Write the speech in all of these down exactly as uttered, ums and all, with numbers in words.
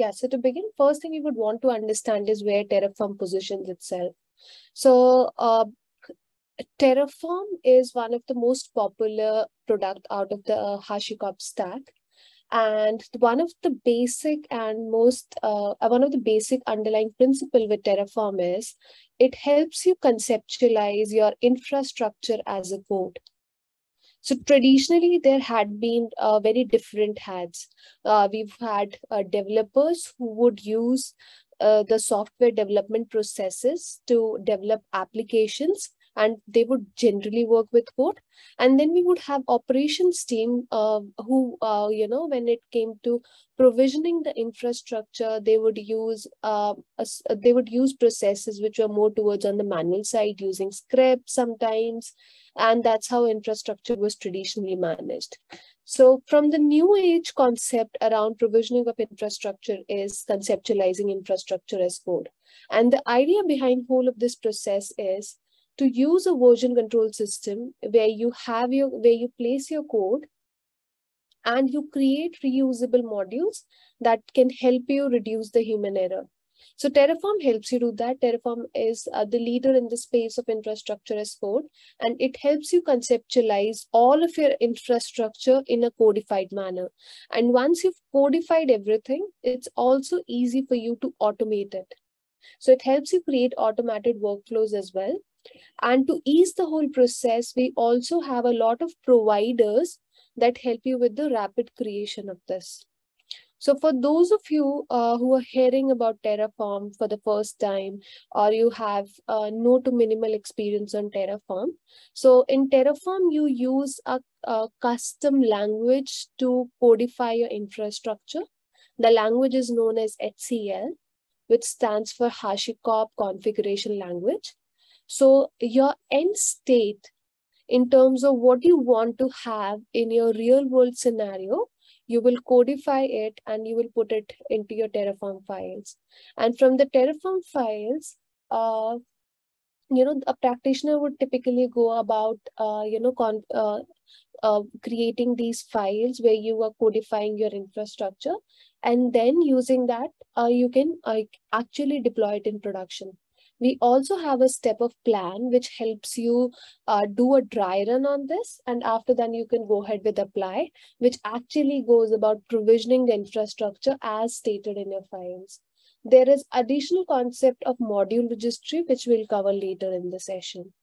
Yeah, so to begin, first thing we would want to understand is where Terraform positions itself. So uh, Terraform is one of the most popular product out of the uh, HashiCorp stack. And one of the basic and most, uh, one of the basic underlying principle with Terraform is it helps you conceptualize your infrastructure as a code. So traditionally, there had been uh, very different hats. Uh, we've had uh, developers who would use uh, the software development processes to develop applications, and they would generally work with code. And then we would have operations team uh, who, uh, you know, when it came to provisioning the infrastructure, they would use uh, a, they would use processes which were more towards on the manual side, using scripts sometimes. And that's how infrastructure was traditionally managed. So from the new age concept around provisioning of infrastructure is conceptualizing infrastructure as code. And the idea behind whole of this process is to use a version control system where you have your, where you place your code and you create reusable modules that can help you reduce the human error. So Terraform helps you do that. Terraform is uh, the leader in the space of infrastructure as code, and it helps you conceptualize all of your infrastructure in a codified manner. And once you've codified everything, it's also easy for you to automate it. So it helps you create automated workflows as well. And to ease the whole process, we also have a lot of providers that help you with the rapid creation of this. So for those of you uh, who are hearing about Terraform for the first time, or you have uh, no to minimal experience on Terraform, so in Terraform, you use a, a custom language to codify your infrastructure. The language is known as H C L, which stands for HashiCorp Configuration Language. So your end state in terms of what you want to have in your real world scenario, you will codify it and you will put it into your Terraform files. And from the Terraform files, uh, you know, a practitioner would typically go about, uh, you know, con uh, uh, creating these files where you are codifying your infrastructure. And then using that, uh, you can uh, actually deploy it in production. We also have a step of plan which helps you uh, do a dry run on this. And after that, you can go ahead with apply, which actually goes about provisioning the infrastructure as stated in your files. There is additional concept of module registry, which we'll cover later in the session.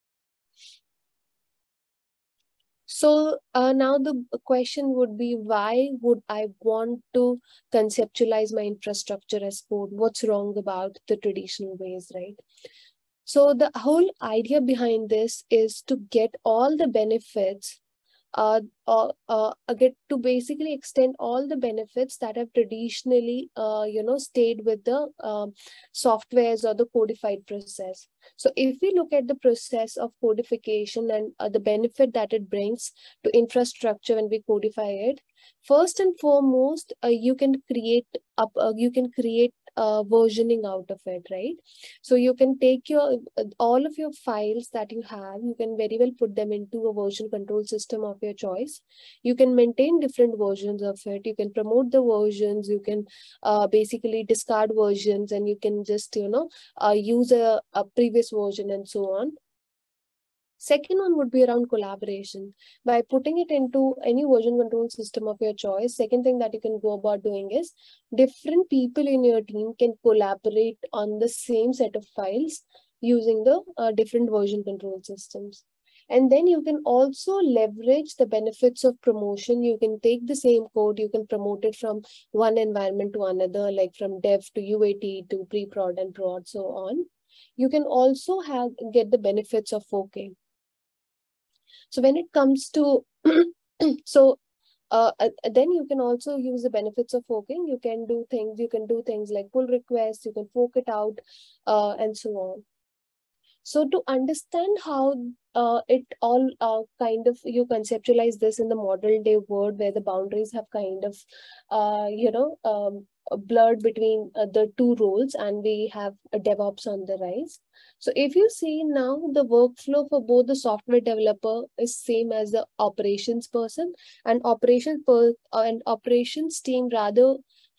So uh, now the question would be, why would I want to conceptualize my infrastructure as code? What's wrong about the traditional ways, right? So the whole idea behind this is to get all the benefits, uh, uh, uh, get to basically extend all the benefits that have traditionally, uh, you know, stayed with the um, softwares or the codified process. So if we look at the process of codification and uh, the benefit that it brings to infrastructure when we codify it, first and foremost, uh, you can create up, uh, you can create uh, versioning out of it, right? So you can take your uh, all of your files that you have, you can very well put them into a version control system of your choice. You can maintain different versions of it. You can promote the versions. You can uh, basically discard versions, and you can just, you know, uh, use a, a previous version and so on. Second one would be around collaboration. By putting it into any version control system of your choice, second thing that you can go about doing is different people in your team can collaborate on the same set of files using the uh, different version control systems. And then you can also leverage the benefits of promotion. You can take the same code, you can promote it from one environment to another, like from dev to U A T to pre-prod and prod, so on. You can also have get the benefits of forking. So when it comes to, so uh, uh, then you can also use the benefits of forking. You can do things, you can do things like pull requests, you can fork it out, uh, and so on. So to understand how uh, it all uh, kind of, you conceptualize this in the modern day world where the boundaries have kind of, uh, you know, um, blurred between uh, the two roles, and we have a DevOps on the rise. So if you see now, the workflow for both the software developer is same as the operations person, and operations per uh, and operations team rather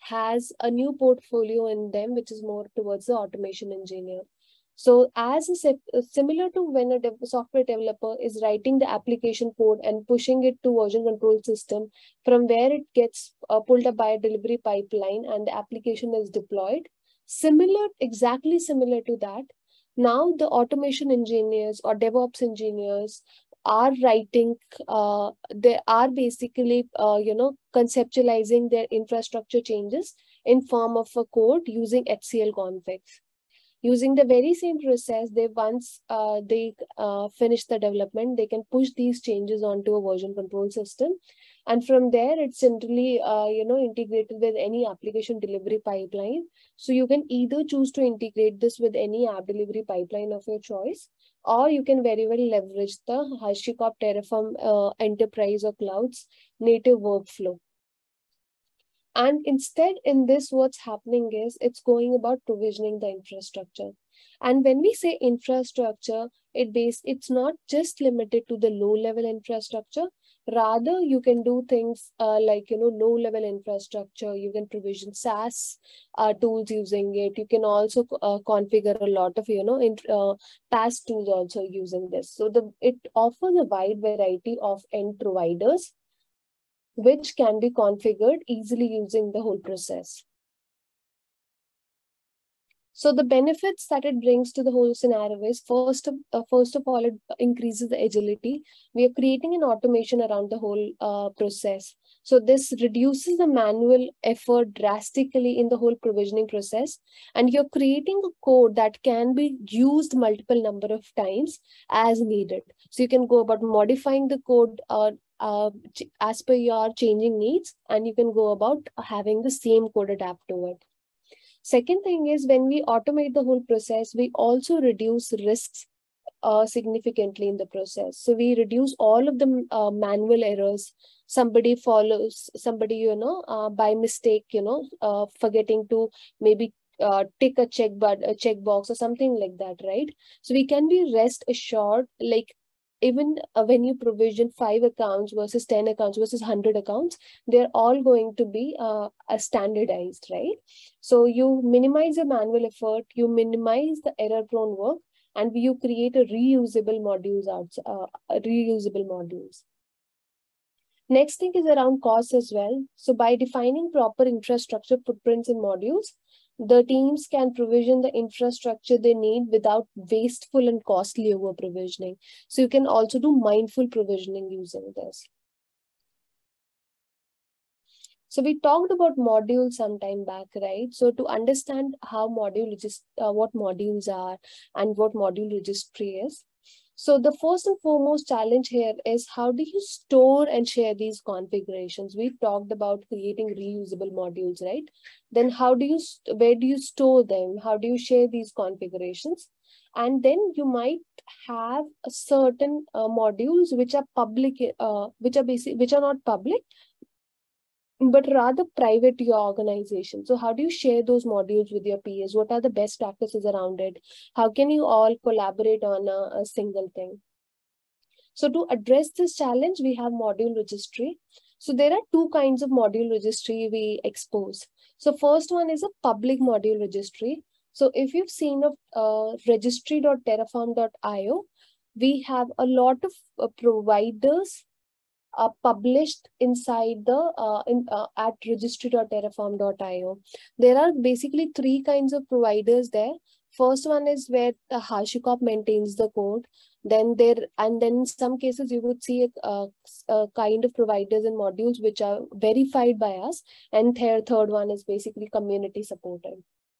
has a new portfolio in them, which is more towards the automation engineer. So as a, similar to when a dev software developer is writing the application code and pushing it to version control system, from where it gets uh, pulled up by a delivery pipeline and the application is deployed, similar, exactly similar to that, now the automation engineers or DevOps engineers are writing, uh, they are basically, uh, you know, conceptualizing their infrastructure changes in form of a code using H C L configs. Using the very same process, they once uh, they uh, finish the development, they can push these changes onto a version control system. And from there, it's simply, uh, you know, integrated with any application delivery pipeline. So you can either choose to integrate this with any app delivery pipeline of your choice, or you can very well leverage the HashiCorp Terraform uh, Enterprise or Cloud's native workflow. And instead, in this, what's happening is it's going about provisioning the infrastructure. And when we say infrastructure, it base it's not just limited to the low-level infrastructure. Rather, you can do things uh, like, you know, low-level infrastructure. You can provision SaaS uh, tools using it. You can also uh, configure a lot of, you know, in, uh, PaaS tools also using this. So the it offers a wide variety of end providers, which can be configured easily using the whole process. So the benefits that it brings to the whole scenario is, first of, uh, first of all, it increases the agility. We are creating an automation around the whole uh, process. So this reduces the manual effort drastically in the whole provisioning process. And you're creating a code that can be used multiple number of times as needed. So you can go about modifying the code uh, uh, as per your changing needs, and you can go about having the same code adapt to it. Second thing is, when we automate the whole process, we also reduce risks uh, significantly in the process. So we reduce all of the uh, manual errors. Somebody follows, somebody, you know, uh, by mistake, you know, uh, forgetting to maybe uh, tick a check, but a checkbox or something like that, right? So we can be rest assured, like, even uh, when you provision five accounts versus ten accounts versus one hundred accounts, they're all going to be uh, standardized, right? So you minimize the manual effort, you minimize the error-prone work, and you create a reusable modules out, uh, reusable modules. Next thing is around costs as well. So by defining proper infrastructure footprints in modules, the teams can provision the infrastructure they need without wasteful and costly over provisioning. So you can also do mindful provisioning using this. So we talked about modules some time back, right? So to understand how module regist uh, what modules are and what module registry is. So the first and foremost challenge here is, how do you store and share these configurations? We talked about creating reusable modules, right? Then how do you, where do you store them? How do you share these configurations? And then you might have a certain uh, modules which are public, uh, which are basic, which are not public, but rather private to your organization. So how do you share those modules with your peers? What are the best practices around it? How can you all collaborate on a, a single thing? So to address this challenge, we have module registry. So there are two kinds of module registry we expose. So first one is a public module registry. So if you've seen of uh, registry dot terraform dot i o, we have a lot of uh, providers Uh, published inside the uh, in, uh, at registry dot terraform dot i o. There are basically three kinds of providers there. First one is where the HashiCorp maintains the code. Then there, and then in some cases you would see a, a, a kind of providers and modules which are verified by us. And third, third one is basically community supported.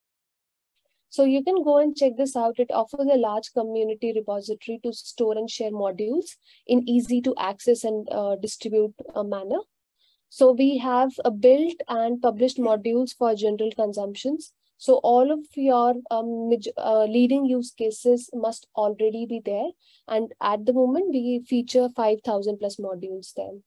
So you can go and check this out. It offers a large community repository to store and share modules in easy to access and uh, distribute uh, manner. So we have uh, built and published modules for general consumptions. So all of your um, uh, leading use cases must already be there. And at the moment, we feature five thousand plus modules there.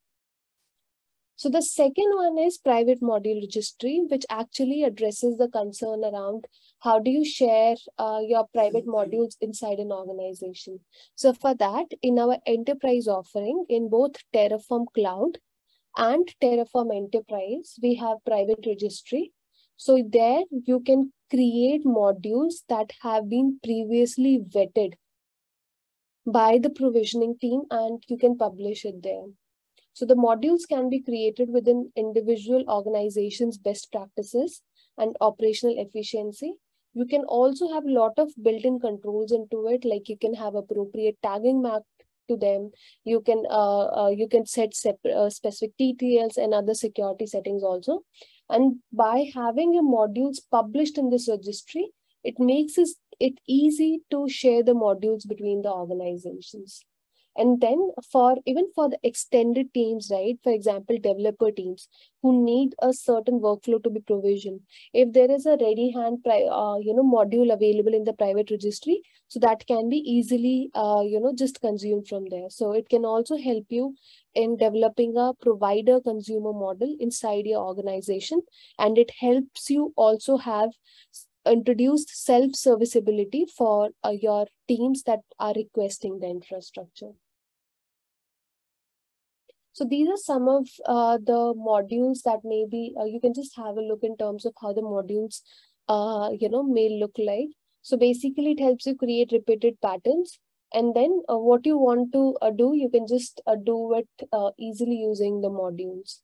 So the second one is private module registry, which actually addresses the concern around how do you share uh, your private modules inside an organization. So for that, in our enterprise offering, in both Terraform Cloud and Terraform Enterprise, we have private registry. So there you can create modules that have been previously vetted by the provisioning team, and you can publish it there. So the modules can be created within individual organizations' best practices and operational efficiency. You can also have a lot of built-in controls into it, like you can have appropriate tagging map to them. You can uh, uh, you can set separate, uh, specific T T Ls and other security settings also. And by having your modules published in this registry, it makes it easy to share the modules between the organizations. And then for even for the extended teams, right? For example, developer teams who need a certain workflow to be provisioned. If there is a ready hand, uh, you know, module available in the private registry, so that can be easily, uh, you know, just consumed from there. So it can also help you in developing a provider consumer model inside your organization. And it helps you also have introduced self-serviceability for uh, your teams that are requesting the infrastructure. So these are some of uh, the modules that maybe uh, you can just have a look in terms of how the modules, uh, you know, may look like. So basically it helps you create repeated patterns. And then uh, what you want to uh, do, you can just uh, do it uh, easily using the modules.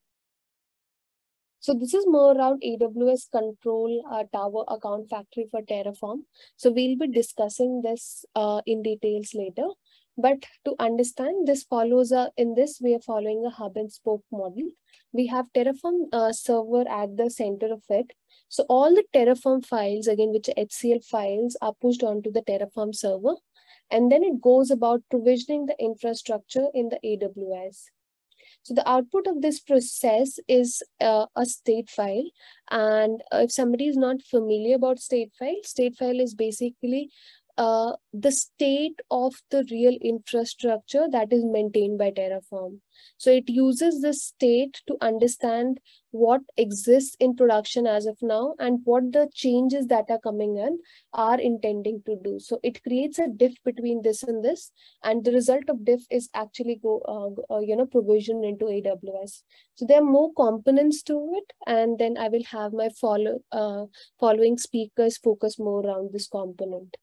So this is more around A W S Control uh, Tower Account Factory for Terraform. So we'll be discussing this uh, in details later. But to understand this follows a, in this, we are following a hub and spoke model. We have Terraform uh, server at the center of it. So all the Terraform files, again, which are H C L files, are pushed onto the Terraform server. And then it goes about provisioning the infrastructure in the A W S. So the output of this process is uh, a state file. And uh, if somebody is not familiar about state file, state file is basically uh, the state of the real infrastructure that is maintained by Terraform. So it uses this state to understand what exists in production as of now and what the changes that are coming in are intending to do. So it creates a diff between this and this, and the result of diff is actually go, uh, uh, you know, provisioned into A W S. So there are more components to it, and then I will have my follow uh, following speakers focus more around this component.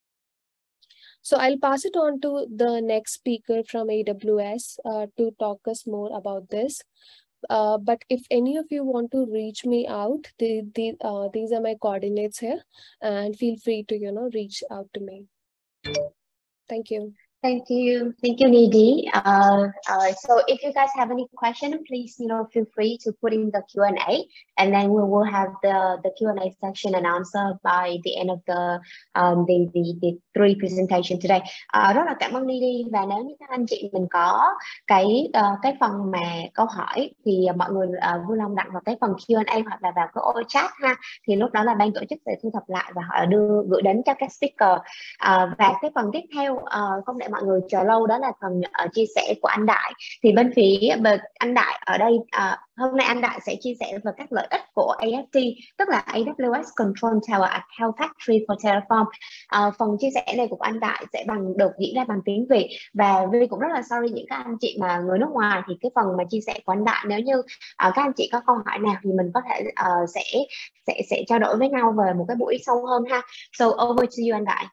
So I'll pass it on to the next speaker from A W S uh, to talk us more about this. Uh, but if any of you want to reach me out, the, the, uh, these are my coordinates here, and feel free to, you know, reach out to me. Thank you. Thank you. Thank you, Nidhi. Uh, uh, so if you guys have any question, please, you know, feel free to put in the Q and A, and then we will have the, the Q and A section and answer by the end of the um, the, the, the three presentation today. Uh, rất là cảm ơn Nidhi, và nếu như các anh chị mình có cái uh, cái phần mà câu hỏi thì mọi người uh, vui lòng đặt vào cái phần Q and A hoặc là vào cái ô chat ha, thì lúc đó là ban tổ chức sẽ thu thập lại và họ đưa gửi đến cho các speaker. Uh, và cái phần tiếp theo uh, không để mọi người chờ lâu, đó là phần uh, chia sẻ của anh Đại. Thì bên phía anh Đại ở đây uh, hôm nay anh Đại sẽ chia sẻ về các lợi ích của A F T, tức là A W S Control Tower Account Factory for Terraform. Uh, phần chia sẻ này của anh Đại sẽ bằng được diễn ra bằng tiếng Việt, và Vi cũng rất là sorry những các anh chị mà người nước ngoài, thì cái phần mà chia sẻ của anh Đại, nếu như uh, các anh chị có câu hỏi nào thì mình có thể uh, sẽ sẽ sẽ trao đổi với nhau về một cái buổi sâu hơn ha. So over to you, anh Đại.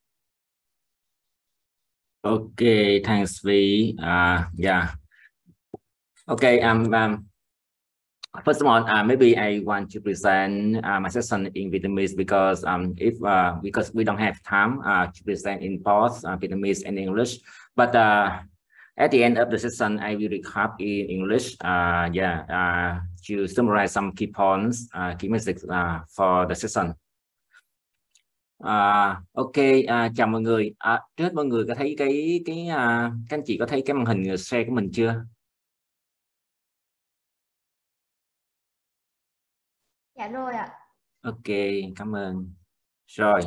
Okay, thanks, V. Uh, yeah. Okay. Um. um First of all, uh, maybe I want to present uh, my session in Vietnamese because um, if uh, because we don't have time uh, to present in both uh, Vietnamese and English. But uh, at the end of the session, I will recap in English. Uh, yeah, uh, to summarize some key points, uh, key messages uh, for the session. À, ok, à, chào mọi người. À, trước hết mọi người có thấy cái cái à, các anh chị có thấy cái màn hình share của mình chưa? Dạ rồi ạ. Ok, cảm ơn. Rồi.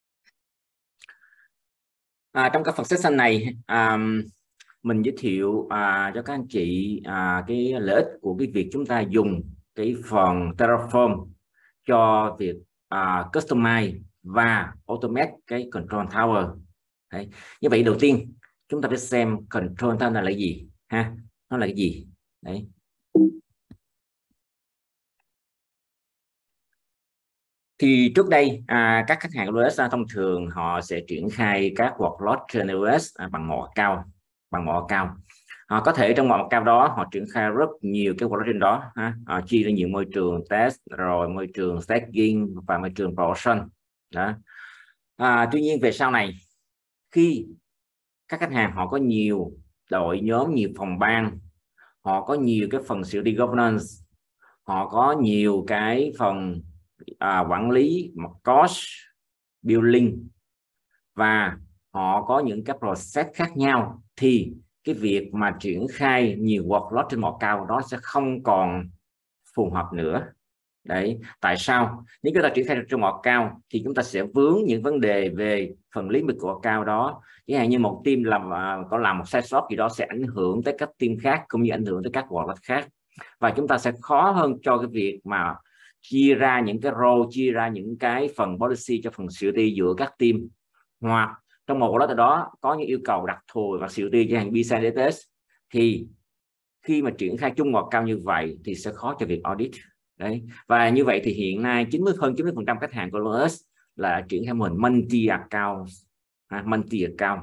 À, trong các phần session này, à, mình giới thiệu à, cho các anh chị à, cái lợi ích của cái việc chúng ta dùng cái phần Terraform cho việc à, customize và automate cái control tower. Đấy. Như vậy đầu tiên chúng ta phải xem control tower là cái gì ha, nó là cái gì. Đấy. Thì trước đây à, các khách hàng của lờ o ét thông thường họ sẽ triển khai các workload trên lờ o ét à, bằng một account, bằng một account. Họ có thể trong một account đó họ triển khai rất nhiều cái workload trên đó, ha. Họ chia ra nhiều môi trường test, rồi môi trường staging và môi trường production. Đó. À, tuy nhiên về sau này khi các khách hàng họ có nhiều đội nhóm, nhiều phòng ban, họ có nhiều cái phần xử lý governance, họ có nhiều cái phần à, quản lý một cost billing, và họ có những cái process khác nhau, thì cái việc mà triển khai nhiều workload trên một account đó sẽ không còn phù hợp nữa. Đấy, tại sao? Nếu chúng ta triển khai trong một account thì chúng ta sẽ vướng những vấn đề về phần lý lịch của account đó. Chẳng hạn như một team làm có làm một sai sót gì đó sẽ ảnh hưởng tới các team khác, cũng như ảnh hưởng tới các workload khác, và chúng ta sẽ khó hơn cho cái việc mà chia ra những cái role, chia ra những cái phần policy cho phần security giữa các team. Hoặc trong một workload đó có những yêu cầu đặc thù và security cho hàng bê xê test, thì khi mà triển khai chung một account như vậy thì sẽ khó cho việc audit. Đấy, và như vậy thì hiện nay chín mươi hơn chín mươi phần trăm khách hàng của lờ o ét là triển khai mô hình multi account, à, multi account.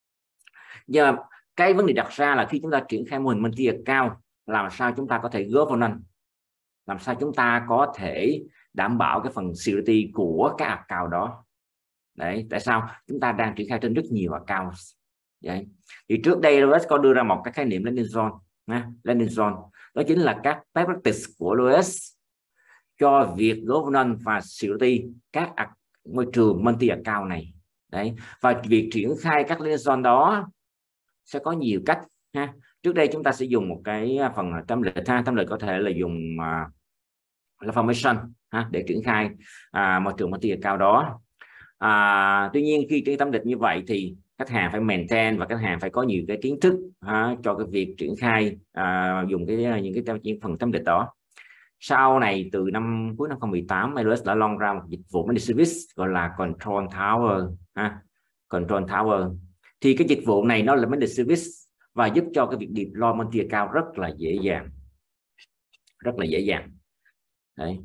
Giờ cái vấn đề đặt ra là khi chúng ta triển khai mô hình multi account, làm sao chúng ta có thể governance, làm sao chúng ta có thể đảm bảo cái phần security của các account đó. Đấy, tại sao chúng ta đang triển khai trên rất nhiều account. Đấy. Thì trước đây lờ o ét có đưa ra một cái khái niệm landing zone, nha, landing zone, đó chính là các best practice của lờ o ét cho việc governance và security các môi trường multi account này. Đấy, và việc triển khai các landing zone đó sẽ có nhiều cách, ha. Trước đây chúng ta sẽ dùng một cái phần template, ha, template có thể là dùng uh, là formation, ha, để triển khai uh, môi trường multi account đó. À, tuy nhiên khi cái template như vậy thì khách hàng phải maintain và khách hàng phải có nhiều cái kiến thức, ha, cho cái việc triển khai uh, dùng cái những cái những phần template đó. Sau này từ năm cuối năm hai không một tám, lờ o ét đã launch ra một dịch vụ managed service gọi là Control Tower, ha, Control Tower. Thì cái dịch vụ này nó là managed service và giúp cho cái việc deploy multi account rất là dễ dàng, rất là dễ dàng. Đấy.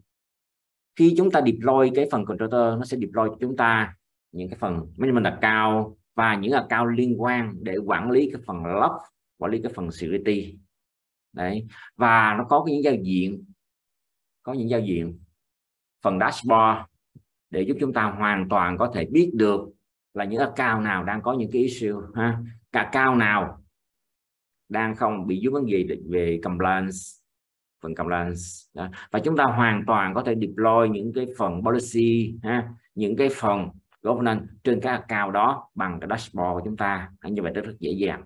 Khi chúng ta deploy cái phần controller, nó sẽ deploy cho chúng ta những cái phần management account và những account liên quan để quản lý cái phần log, quản lý cái phần security. Đấy, và nó có những giao diện, có những giao diện phần dashboard để giúp chúng ta hoàn toàn có thể biết được là những account nào đang có những cái issue, ha, cả account nào đang không bị vướng vấn đề về compliance, phần compliance đó. Và chúng ta hoàn toàn có thể deploy những cái phần policy, ha, những cái phần governance trên các account đó bằng cái dashboard của chúng ta. Như vậy rất, rất dễ dàng.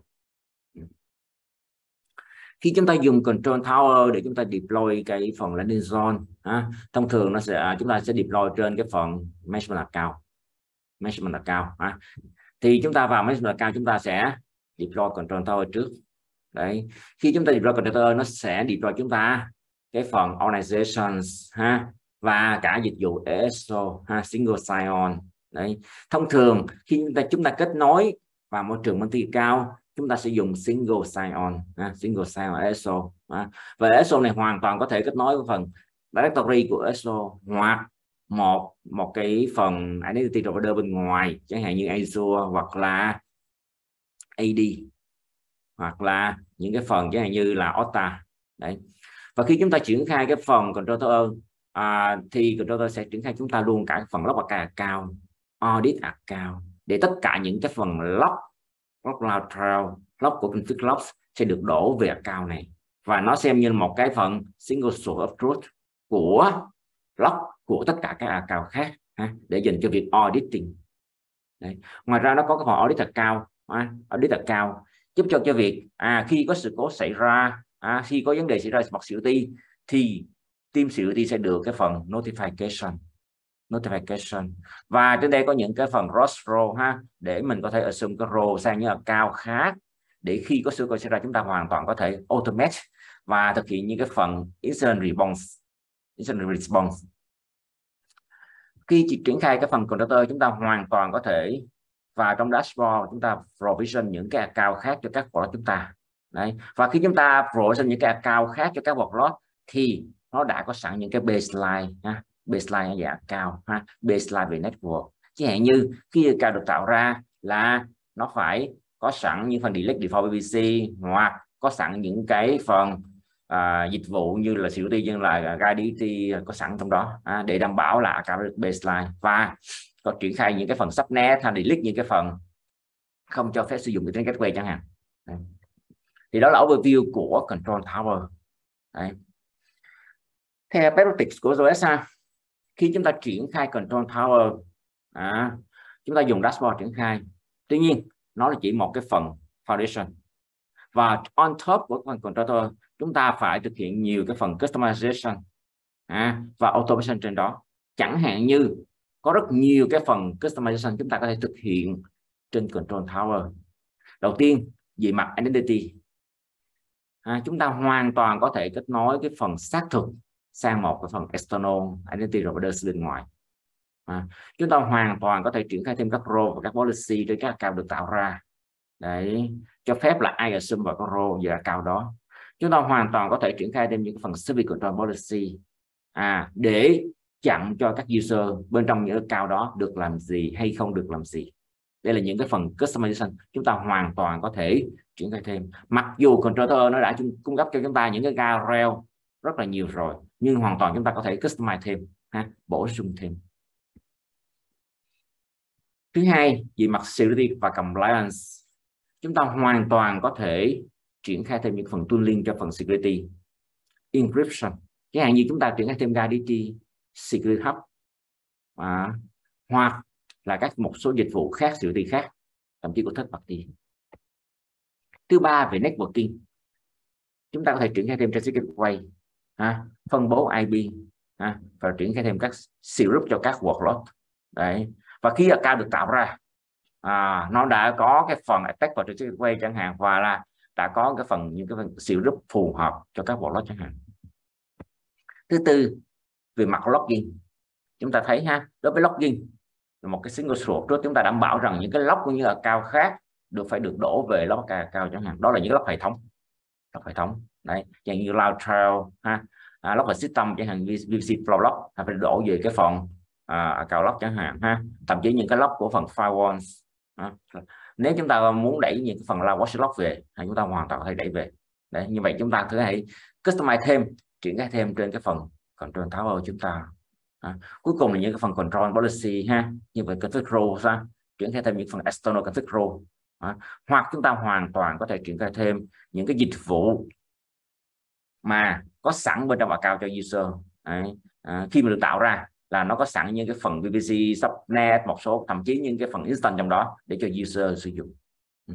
Khi chúng ta dùng Control Tower để chúng ta deploy cái phần landing zone, ha, thông thường nó sẽ chúng ta sẽ deploy trên cái phần management account, management account, ha. Thì chúng ta vào management account chúng ta sẽ deploy Control Tower trước. Đấy, khi chúng ta deploy Control Tower nó sẽ deploy chúng ta cái phần organizations, ha, và cả dịch vụ ê ét o, ha, single sign on. Đấy, thông thường khi chúng ta chúng ta kết nối vào môi trường multi account chúng ta sẽ dùng single sign on, ha, single sign on ê ét o, ha. Và ê ét o này hoàn toàn có thể kết nối với phần directory của ê ét o hoặc một một cái phần identity provider bên ngoài, chẳng hạn như Azure hoặc là a đê, hoặc là những cái phần chẳng hạn như là Okta. Đấy. Và khi chúng ta triển khai cái phần controller à, thì controller sẽ triển khai chúng ta luôn cả phần log account, audit account, để tất cả những cái phần log, log log trail, log của config logs sẽ được đổ về account này, và nó xem như một cái phần single source of truth của log của tất cả các account khác, ha, để dành cho việc auditing. Đấy. Ngoài ra nó có cái phần audit account, ha, audit account giúp cho cho việc à, khi có sự cố xảy ra, à, khi có vấn đề xảy ra mặt security thì team security sẽ được cái phần notification, notification và trên đây có những cái phần cross role, ha, để mình có thể assume cái role sang những account khác, để khi có sự cố xảy ra chúng ta hoàn toàn có thể automate và thực hiện những cái phần incident response, incident response. Khi chỉ triển khai cái phần controller chúng ta hoàn toàn có thể và trong dashboard chúng ta provision những cái account khác cho các workload chúng ta. Đấy. Và khi chúng ta provision những cái account khác cho các workload thì nó đã có sẵn những cái baseline, ha, baseline ở dạng cao ha, baseline về network. Chẳng hạn như khi account được tạo ra là nó phải có sẵn những phần delete default bê bê xê, hoặc có sẵn những cái phần à, dịch vụ như là security, như là guide có sẵn trong đó à, để đảm bảo là account được baseline, và có triển khai những cái phần subnet hay delete những cái phần không cho phép sử dụng Internet Gateway chẳng hạn. Đấy. Thì đó là overview của Control Tower. Đấy. Theo best practice của o ét ha, khi chúng ta triển khai Control Tower, à, chúng ta dùng dashboard triển khai. Tuy nhiên nó là chỉ một cái phần foundation, và on top của phần Control Tower chúng ta phải thực hiện nhiều cái phần customization à, và automation trên đó. Chẳng hạn như có rất nhiều cái phần customization chúng ta có thể thực hiện trên Control Tower. Đầu tiên về mặt identity, à, chúng ta hoàn toàn có thể kết nối cái phần xác thực sang một cái phần external identity provider bên ngoài. À, chúng ta hoàn toàn có thể triển khai thêm các role và các policy trên các account được tạo ra, để cho phép là ai assume vào các role về account đó. Chúng ta hoàn toàn có thể triển khai thêm những phần service control policy à, để chặn cho các user bên trong những account đó được làm gì hay không được làm gì. Đây là những cái phần customization chúng ta hoàn toàn có thể triển khai thêm. Mặc dù controller nó đã cung cấp cho chúng ta những cái guardrail rất là nhiều rồi, nhưng hoàn toàn chúng ta có thể customize thêm, ha, bổ sung thêm. Thứ hai, về mặt security và compliance, chúng ta hoàn toàn có thể triển khai thêm những phần tooling cho phần security, encryption, chẳng hạn như chúng ta triển khai thêm Guardity, Security Hub, à, hoặc là các một số dịch vụ khác, security khác, thậm chí có third party. Thứ ba, về networking, chúng ta có thể triển khai thêm traffic gateway, à, phân bố i pê, à, và triển khai thêm các syrup cho các workload. Đấy. Và khi account được tạo ra, à, nó đã có cái phần attack vào traffic gateway chẳng hạn, và là đã có cái phần những cái phần syrup phù hợp cho các workload chẳng hạn. Thứ tư, về mặt logging, chúng ta thấy ha, đối với logging là một cái single source, trước chúng ta đảm bảo rằng những cái log cũng như account khác được phải được đổ về log account chẳng hạn. Đó là những log hệ thống, log hệ thống đấy, chẳng như Cloud Trail ha, à, log system chẳng hạn, vê pê xê Flow log phải đổ về cái phần à, account log chẳng hạn ha, thậm chí những cái log của phần firewalls. À, nếu chúng ta muốn đẩy những cái phần là watchlog về, thì chúng ta hoàn toàn có thể đẩy về. Đấy, như vậy chúng ta có thể customize thêm, triển khai thêm trên cái phần control tower chúng ta. À, cuối cùng là những cái phần control policy ha, như vậy config role ha, triển khai thêm những phần external config role. À, hoặc chúng ta hoàn toàn có thể triển khai thêm những cái dịch vụ mà có sẵn bên trong account cho user. Đấy. À, khi mà được tạo ra là nó có sẵn những cái phần vê pê xê, subnet, một số thậm chí những cái phần instance trong đó để cho user sử dụng. Ừ.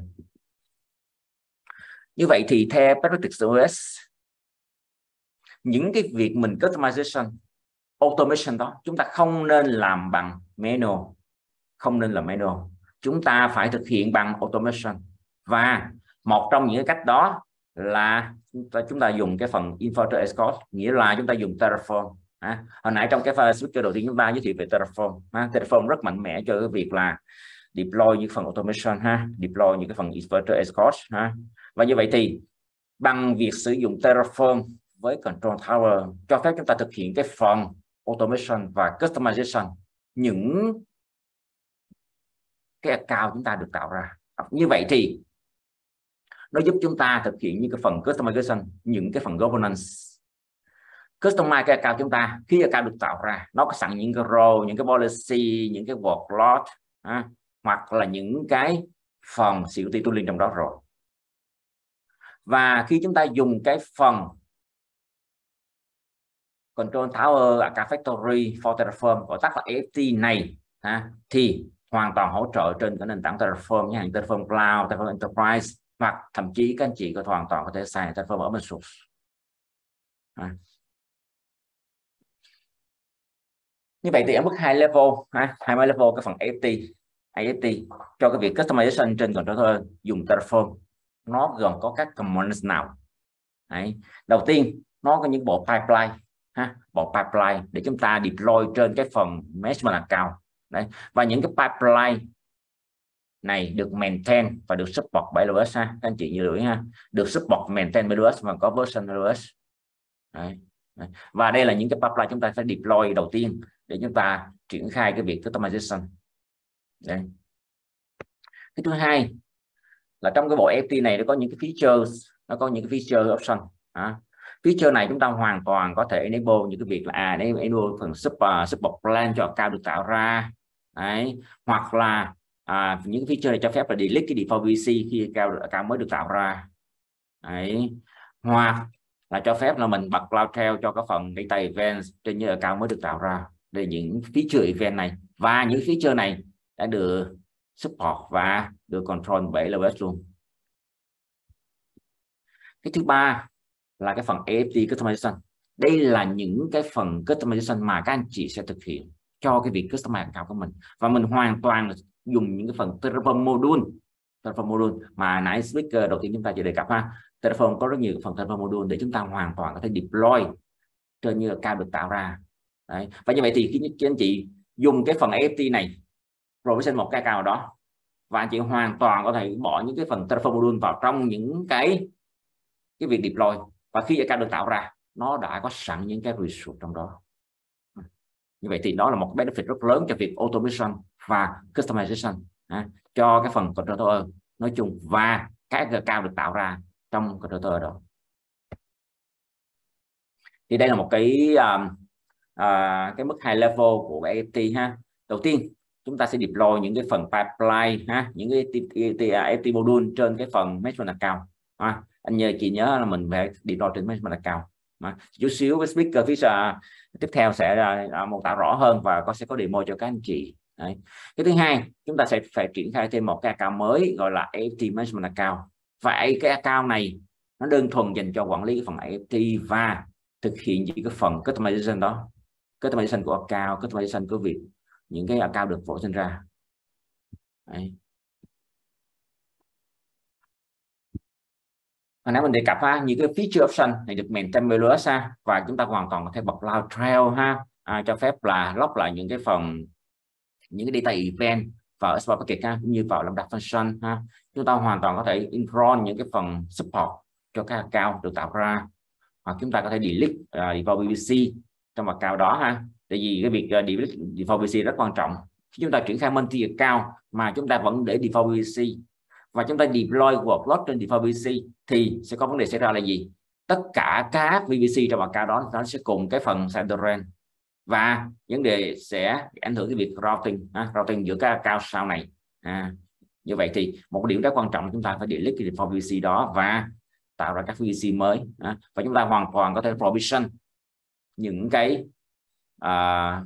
Như vậy thì theo best practice o ét, những cái việc mình customization, automation đó chúng ta không nên làm bằng manual, không nên là manual, chúng ta phải thực hiện bằng automation. Và một trong những cái cách đó là chúng ta, chúng ta dùng cái phần Infrastructure as Code, nghĩa là chúng ta dùng Terraform. À, hồi nãy trong cái file speaker đầu tiên chúng ta giới thiệu về Terraform. À, Terraform rất mạnh mẽ cho cái việc là deploy những phần automation ha, deploy những cái phần Infrastructure as Code ha. Và như vậy thì bằng việc sử dụng Terraform với Control Tower cho phép chúng ta thực hiện cái phần automation và customization những cái account chúng ta được tạo ra. Như vậy thì nó giúp chúng ta thực hiện những cái phần customization, những cái phần governance. Customize cái account chúng ta, khi account được tạo ra nó có sẵn những cái role, những cái policy, những cái workload, à, hoặc là những cái phần security tooling trong đó rồi. Và khi chúng ta dùng cái phần Control Tower Account Factory for Terraform, gọi tắt là a ép tê này, à, thì hoàn toàn hỗ trợ trên cái nền tảng Terraform như hàng Terraform Cloud, Terraform Enterprise, hoặc thậm chí các anh chị có hoàn toàn có thể xài Terraform open source. À. Như vậy thì ở mức hai level, ha, hai level cái phần a ép tê, a ép tê cho cái việc customization trên controller dùng Terraform, nó gồm có các components nào? Đấy. Đầu tiên nó có những bộ pipeline, ha, bộ pipeline để chúng ta deploy trên cái phần management account. Đấy. Và những cái pipeline này được maintain và được support bởi a vê ét ha, các anh chị như lưu ý ha, được support maintain bởi a vê ét và có version a vê ét. Đấy. Và đây là những cái pipeline chúng ta phải deploy đầu tiên để chúng ta triển khai cái việc customization. Đây. Cái thứ hai là trong cái bộ ép tê này nó có những cái features, nó có những cái feature option. À, feature này chúng ta hoàn toàn có thể enable những cái việc là à, enable phần support, support plan cho account được tạo ra. Đấy. Hoặc là à, những cái feature này cho phép là delete cái default vê xê khi account, account mới được tạo ra. Đấy. Hoặc là cho phép là mình bật CloudTrail cho cái phần data events trên những account mới được tạo ra. Đây là những feature event này, và những feature này đã được support và được control bởi a vê ét luôn. Cái thứ ba là cái phần a ép tê customization. Đây là những cái phần customization mà các anh chị sẽ thực hiện cho cái việc customize account của mình, và mình hoàn toàn dùng những cái phần Terraform module, Terraform module mà nãy speaker đầu tiên chúng ta chỉ đề cập ha. Terraform có rất nhiều phần Terraform module để chúng ta hoàn toàn có thể deploy trên như account được tạo ra. Đấy. Và như vậy thì khi các anh chị dùng cái phần a ép tê này provision một cái account đó, và anh chị hoàn toàn có thể bỏ những cái phần Terraform module vào trong những cái cái việc deploy, và khi account được tạo ra nó đã có sẵn những cái resource trong đó. Như vậy thì đó là một benefit rất lớn cho việc automation và customization à, cho cái phần controller nói chung và các account được tạo ra trong controller đó. Thì đây là một cái uh, uh, cái mức high level của a ép tê ha. Đầu tiên chúng ta sẽ deploy những cái phần pipeline ha, những cái a ép tê module trên cái phần management account. À, anh nhớ chị nhớ là mình phải deploy trên management account. À, chút xíu với speaker phía uh, tiếp theo sẽ uh, mô tả rõ hơn và có sẽ có demo cho các anh chị. Đấy. Cái thứ hai, chúng ta sẽ phải triển khai thêm một cái account mới gọi là a ép tê management account. Và cái account này nó đơn thuần dành cho quản lý cái phần a ép tê và thực hiện những cái phần customization đó, customization của account, customization của việc những cái account được phổ sinh ra. Đấy. Hồi nãy mình đề cập ha, những cái feature option này được maintain ha, và chúng ta hoàn toàn có thể bật CloudTrail ha, à, cho phép là lock lại những cái phần những cái data event vào export packet ha, cũng như vào lambda function ha. Chúng ta hoàn toàn có thể enroll những cái phần support cho các account được tạo ra, hoặc chúng ta có thể delete uh, default vê xê trong account đó ha. Tại vì cái việc uh, delete default vê xê rất quan trọng. Khi chúng ta triển khai multi account mà chúng ta vẫn để default vê xê và chúng ta deploy workload trên default vê xê thì sẽ có vấn đề xảy ra là gì? Tất cả các vê xê trong account đó nó sẽ cùng cái phần Cyberrand, và vấn đề sẽ ảnh hưởng cái việc routing, à, routing giữa các account sau này. À, như vậy thì một điểm rất quan trọng, chúng ta phải delete cái default vê xê đó và tạo ra các vê xê mới. À, và chúng ta hoàn toàn có thể provision những cái uh,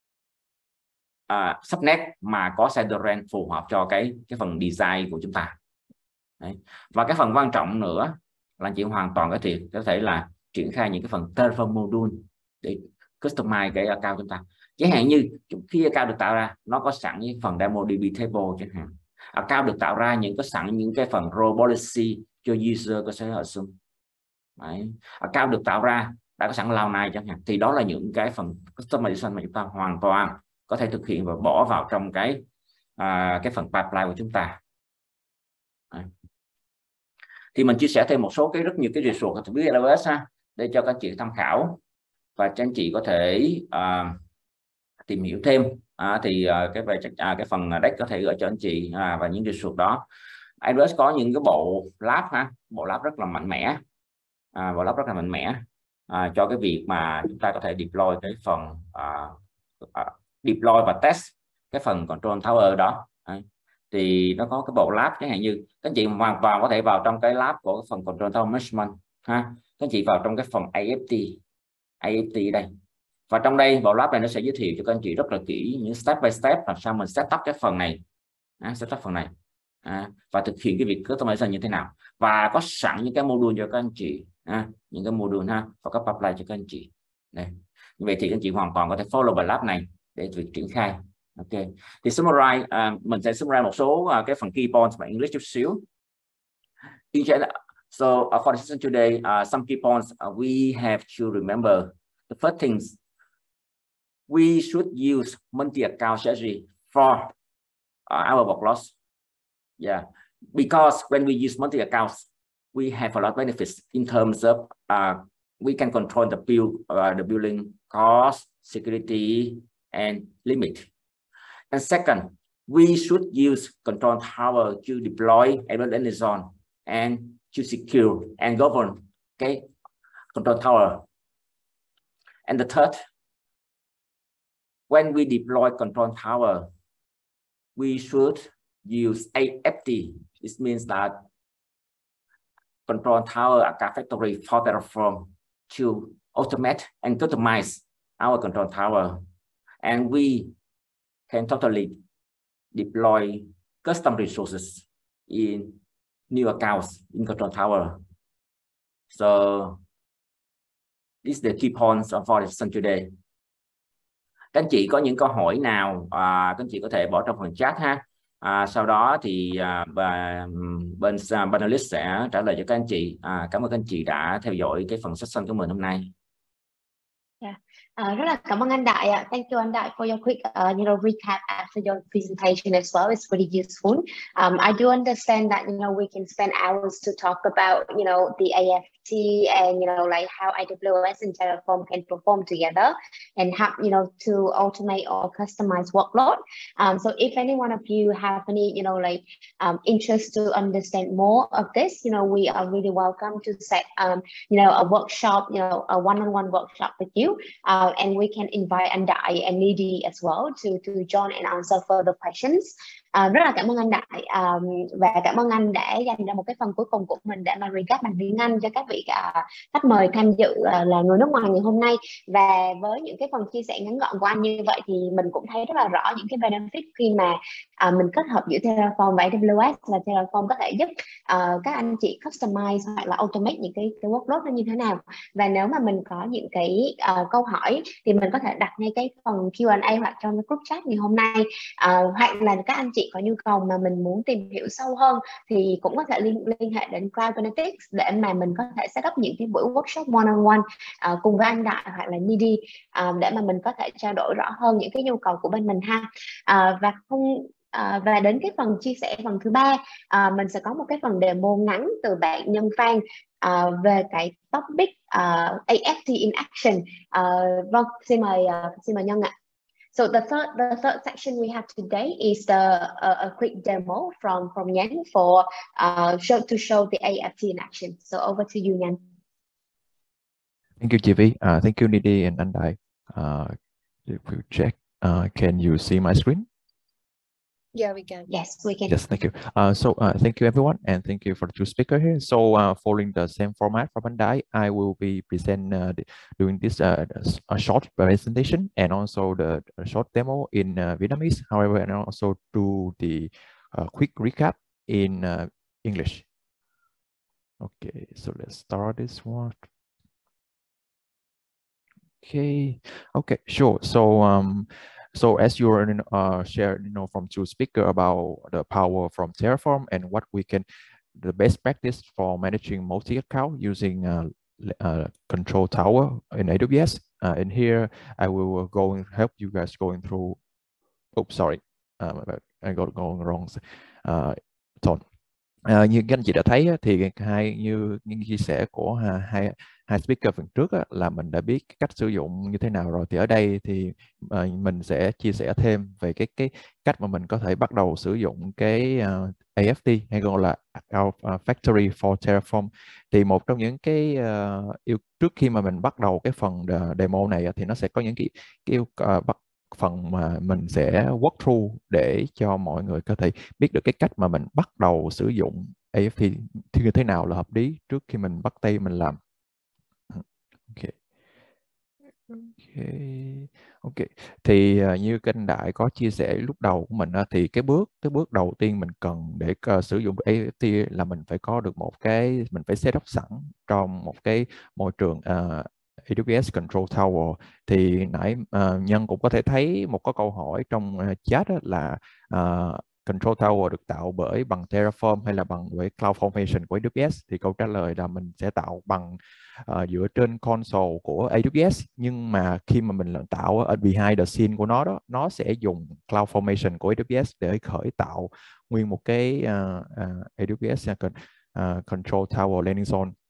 uh, subnet mà có Cyberrand phù hợp cho cái cái phần design của chúng ta. Đấy. Và cái phần quan trọng nữa là chị hoàn toàn có thể có thể là triển khai những cái phần Terraform module để customize cái account chúng ta. Chẳng hạn như khi account được tạo ra nó có sẵn những phần demo đê bê table chẳng hạn, account được tạo ra những có sẵn những cái phần role policy cho user có thể assume. Đấy. Account được tạo ra đã có sẵn lao này chẳng hạn, thì đó là những cái phần customization mà chúng ta hoàn toàn có thể thực hiện và bỏ vào trong cái à, cái phần pipeline của chúng ta. Đấy. Thì mình chia sẻ thêm một số cái rất nhiều cái resource từ a vê ét ha, để cho các chị tham khảo và các anh chị có thể à, tìm hiểu thêm. À, thì à, cái về à, cái phần deck có thể gửi cho anh chị à, và những resource đó. a vê ét có những cái bộ lab ha, bộ lab rất là mạnh mẽ, à, bộ lab rất là mạnh mẽ à, cho cái việc mà chúng ta có thể deploy cái phần à, à, deploy và test cái phần control tower đó. Đấy. Thì nó có cái bộ lab, chẳng hạn như các anh chị hoàn toàn có thể vào trong cái lab của cái phần control tower management ha, các anh chị vào trong cái phần a ép tê a ép tê đây, và trong đây bộ lab này nó sẽ giới thiệu cho các anh chị rất là kỹ những step by step làm sao mình setup cái phần này, à, setup phần này à, và thực hiện cái việc customization như thế nào, và có sẵn những cái module cho các anh chị, à, những cái module ha, và các pipeline cho các anh chị đây. Như vậy thì các anh chị hoàn toàn có thể follow bài lab này để việc triển khai. Ok, thì summarize, uh, mình sẽ summarize một số uh, cái phần key points bằng English chút xíu. So uh, for the session today, uh, some key points uh, we have to remember. The first things, we should use multi-account strategy for uh, our workloads. Yeah, because when we use multi-accounts, we have a lot of benefits in terms of uh, we can control the build, uh, the building cost, security, and limit. And second, we should use control tower to deploy energy zone and to secure and govern, okay, control tower. And the third, when we deploy control tower, we should use A F T. This means that control tower are factory for Terraform to automate and customize our control tower. And we can totally deploy custom resources in new accounts in control tower. So this is the key points of our discussion today. Các anh chị có những câu hỏi nào à, các anh chị có thể bỏ trong phần chat ha. À, sau đó thì à, bà, bên uh, panelist sẽ trả lời cho các anh chị. À, cảm ơn các anh chị đã theo dõi cái phần session của mình hôm nay. Yeah. Uh, rất là cảm ơn anh Đại. Uh, thank you anh Đại for your quick, uh, you know, recap after your presentation as well. It's pretty useful. Um, I do understand that, you know, we can spend hours to talk about, you know, the A F T and, you know, like how A W S and Terraform can perform together and how, you know, to automate or customize workload. Um, so if any one of you have any, you know, like um, interest to understand more of this, you know, we are really welcome to set, um, you know, a workshop, you know, a one-on-one workshop with you. Uh, and we can invite anh Đại and Nidhi as well to, to join and answer further questions. Uh, rất là cảm ơn anh Đại um, và cảm ơn anh đã dành ra một cái phần cuối cùng của mình để mà recap bằng tiếng Anh cho các vị uh, khách mời tham dự uh, là người nước ngoài ngày hôm nay. Và với những cái phần chia sẻ ngắn gọn của anh như vậy thì mình cũng thấy rất là rõ những cái benefit khi mà uh, mình kết hợp giữa Terraform và A W S, và Terraform có thể giúp uh, các anh chị customize hoặc là automate những cái, cái workload nó như thế nào. Và nếu mà mình có những cái uh, câu hỏi thì mình có thể đặt ngay cái phần Q and A hoặc trong cái group chat ngày hôm nay, uh, hoặc là các anh chị có nhu cầu mà mình muốn tìm hiểu sâu hơn thì cũng có thể liên, liên hệ đến Cloud Analytics để mà mình có thể set up những cái buổi workshop one on one uh, cùng với anh Đại hoặc là Nidhi uh, để mà mình có thể trao đổi rõ hơn những cái nhu cầu của bên mình ha. Uh, và không uh, và đến cái phần chia sẻ phần thứ ba, uh, mình sẽ có một cái phần demo ngắn từ bạn Nhân Phan uh, về cái topic uh, A F T in action. Uh, vâng, xin mời uh, xin mời Nhân ạ. So the third, the third section we have today is the uh, a quick demo from from Nhan for uh, show to show the A F T in action. So over to you, Nhan. Thank you, G V. Uh, thank you, Nidhi and anh Đại. Uh, if you check, uh, can you see my screen? Yeah, we can. Yes, we can. Yes, thank you. Uh, so uh, thank you, everyone, and thank you for the two speakers here. So uh, following the same format from anh Đại, I will be present uh, doing this uh, a short presentation and also the a short demo in uh, Vietnamese. However, and also do the uh, quick recap in uh, English. Okay, so let's start this one. Okay, okay, sure. So um. So as you are uh, shared, you know, from two speakers about the power from Terraform and what we can, the best practice for managing multi-account using uh, uh, control tower in A W S. Uh, and here I will go and help you guys going through. Oh, sorry, um, I got going wrong. Uh, tone. Uh, như các anh chị đã thấy thì hai như những chia sẻ của hai hai speaker phần trước á, là mình đã biết cách sử dụng như thế nào rồi, thì ở đây thì uh, mình sẽ chia sẻ thêm về cái cái cách mà mình có thể bắt đầu sử dụng cái uh, A F T hay gọi là Account Factory for Terraform. Thì một trong những cái uh, yêu trước khi mà mình bắt đầu cái phần demo này thì nó sẽ có những cái, cái yêu uh, bắt phần mà mình sẽ walk through để cho mọi người có thể biết được cái cách mà mình bắt đầu sử dụng A F T thì như thế nào là hợp lý trước khi mình bắt tay mình làm. Ok. Okay. Ok, thì uh, như kênh Đại có chia sẻ lúc đầu của mình uh, thì cái bước cái bước đầu tiên mình cần để uh, sử dụng A F T là mình phải có được một cái, mình phải set up sẵn trong một cái môi trường uh, A W S Control Tower. Thì nãy uh, Nhân cũng có thể thấy một cái câu hỏi trong uh, chat là uh, Control Tower được tạo bởi bằng Terraform hay là bằng với CloudFormation của A W S, thì câu trả lời là mình sẽ tạo bằng uh, dựa trên console của A W S, nhưng mà khi mà mình tạo ở behind the scene của nó đó, nó sẽ dùng CloudFormation của A W S để khởi tạo nguyên một cái uh, uh, A W S uh, Control Tower Landing Zone.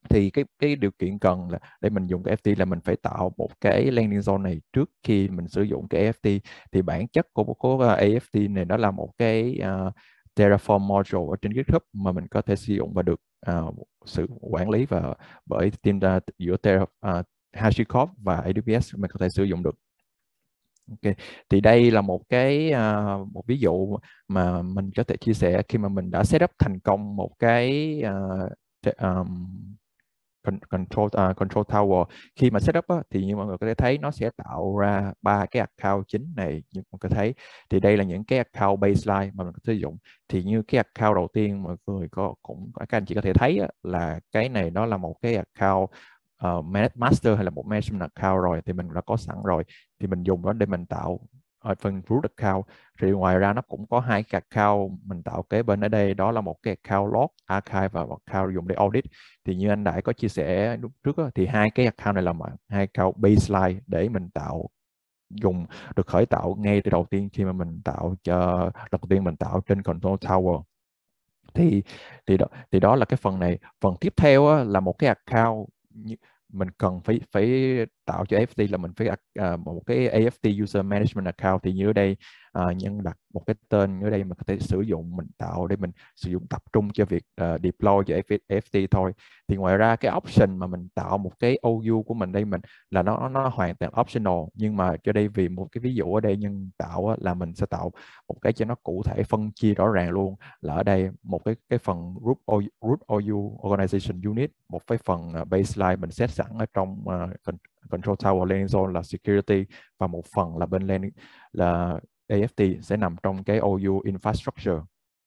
Thì cái cái điều kiện cần là để mình dùng cái ép tê là mình phải tạo một cái landing zone này trước khi mình sử dụng cái ép tê. Thì bản chất của của a ép tê này nó là một cái uh, Terraform module ở trên GitHub mà mình có thể sử dụng và được uh, sự quản lý và bởi team uh, giữa Terra, uh, HashiCorp và a vê ét mình có thể sử dụng được. Ok, thì đây là một cái uh, một ví dụ mà mình có thể chia sẻ khi mà mình đã setup thành công một cái uh, um, control uh, control tower. Khi mà setup á, thì như mọi người có thể thấy nó sẽ tạo ra ba cái account chính này như mọi người có thấy. Thì đây là những cái account baseline mà mình có thể sử dụng. Thì như cái account đầu tiên mọi người có cũng các anh chị có thể thấy á, là cái này nó là một cái account uh, master hay là một management account rồi, thì mình đã có sẵn rồi, thì mình dùng nó để mình tạo ở phần root account. Thì ngoài ra nó cũng có hai cái account mình tạo kế bên ở đây, đó là một cái account log archive và một account dùng để audit. Thì như anh Đại có chia sẻ lúc trước đó, thì hai cái account này là hai account baseline để mình tạo, dùng được khởi tạo ngay từ đầu tiên khi mà mình tạo cho đầu tiên mình tạo trên control tower. Thì thì đó thì đó là cái phần này. Phần tiếp theo á, là một cái account mình cần phải phải tạo cho a ép tê là mình phải uh, một cái a ép tê user management account. Thì như ở đây uh, nhân đặt một cái tên ở đây mình có thể sử dụng, mình tạo để mình sử dụng tập trung cho việc uh, deploy cho a ép tê thôi. Thì ngoài ra cái option mà mình tạo một cái ô u của mình đây mình là nó nó hoàn toàn optional, nhưng mà cho đây vì một cái ví dụ ở đây nhân tạo á, là mình sẽ tạo một cái cho nó cụ thể phân chia rõ ràng luôn, là ở đây một cái cái phần root o u, root o u organization unit, một cái phần uh, baseline mình set sẵn ở trong uh, control tower landing zone là security, và một phần là bên landing là a ép tê sẽ nằm trong cái o u infrastructure.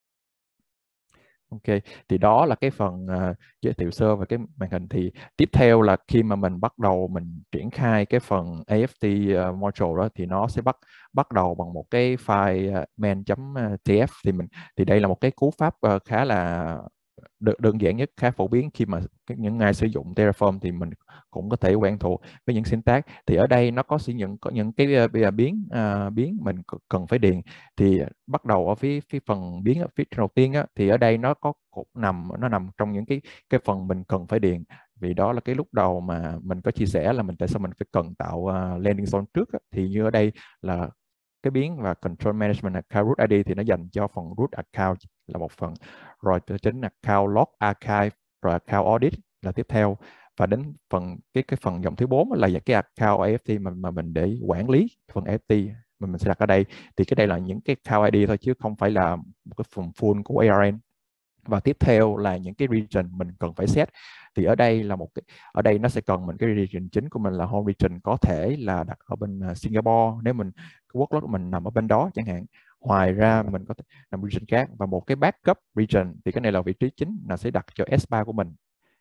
Ok, thì đó là cái phần uh, giới thiệu sơ về cái màn hình. Thì tiếp theo là khi mà mình bắt đầu mình triển khai cái phần a ép tê uh, module đó, thì nó sẽ bắt bắt đầu bằng một cái file uh, main.tf. Thì mình thì đây là một cái cú pháp uh, khá là đơn giản nhất, khá phổ biến khi mà những ai sử dụng Terraform thì mình cũng có thể quen thuộc với những syntax. Thì ở đây nó có sử dụng có những cái uh, biến uh, biến mình cần phải điền. Thì bắt đầu ở phía phía phần biến ở phía đầu tiên á, thì ở đây nó có cũng nằm nó nằm trong những cái cái phần mình cần phải điền. Vì đó là cái lúc đầu mà mình có chia sẻ là mình tại sao mình phải cần tạo uh, landing zone trước á. Thì như ở đây là cái biến và control management account root i đê thì nó dành cho phần root account là một phần, rồi chính account log archive, rồi account audit là tiếp theo, và đến phần cái cái phần dòng thứ bốn là cái account a ép tê mà, mà mình để quản lý phần a ép tê mà mình sẽ đặt ở đây. Thì cái đây là những cái account i đê thôi chứ không phải là một cái phần full của a rờ en. Và tiếp theo là những cái region mình cần phải set. Thì ở đây là một cái ở đây nó sẽ cần mình cái region chính của mình là home region, có thể là đặt ở bên Singapore nếu mình cái workload của mình nằm ở bên đó chẳng hạn. Ngoài ra mình có thể nằm region khác, và một cái backup region thì cái này là vị trí chính là sẽ đặt cho S ba của mình.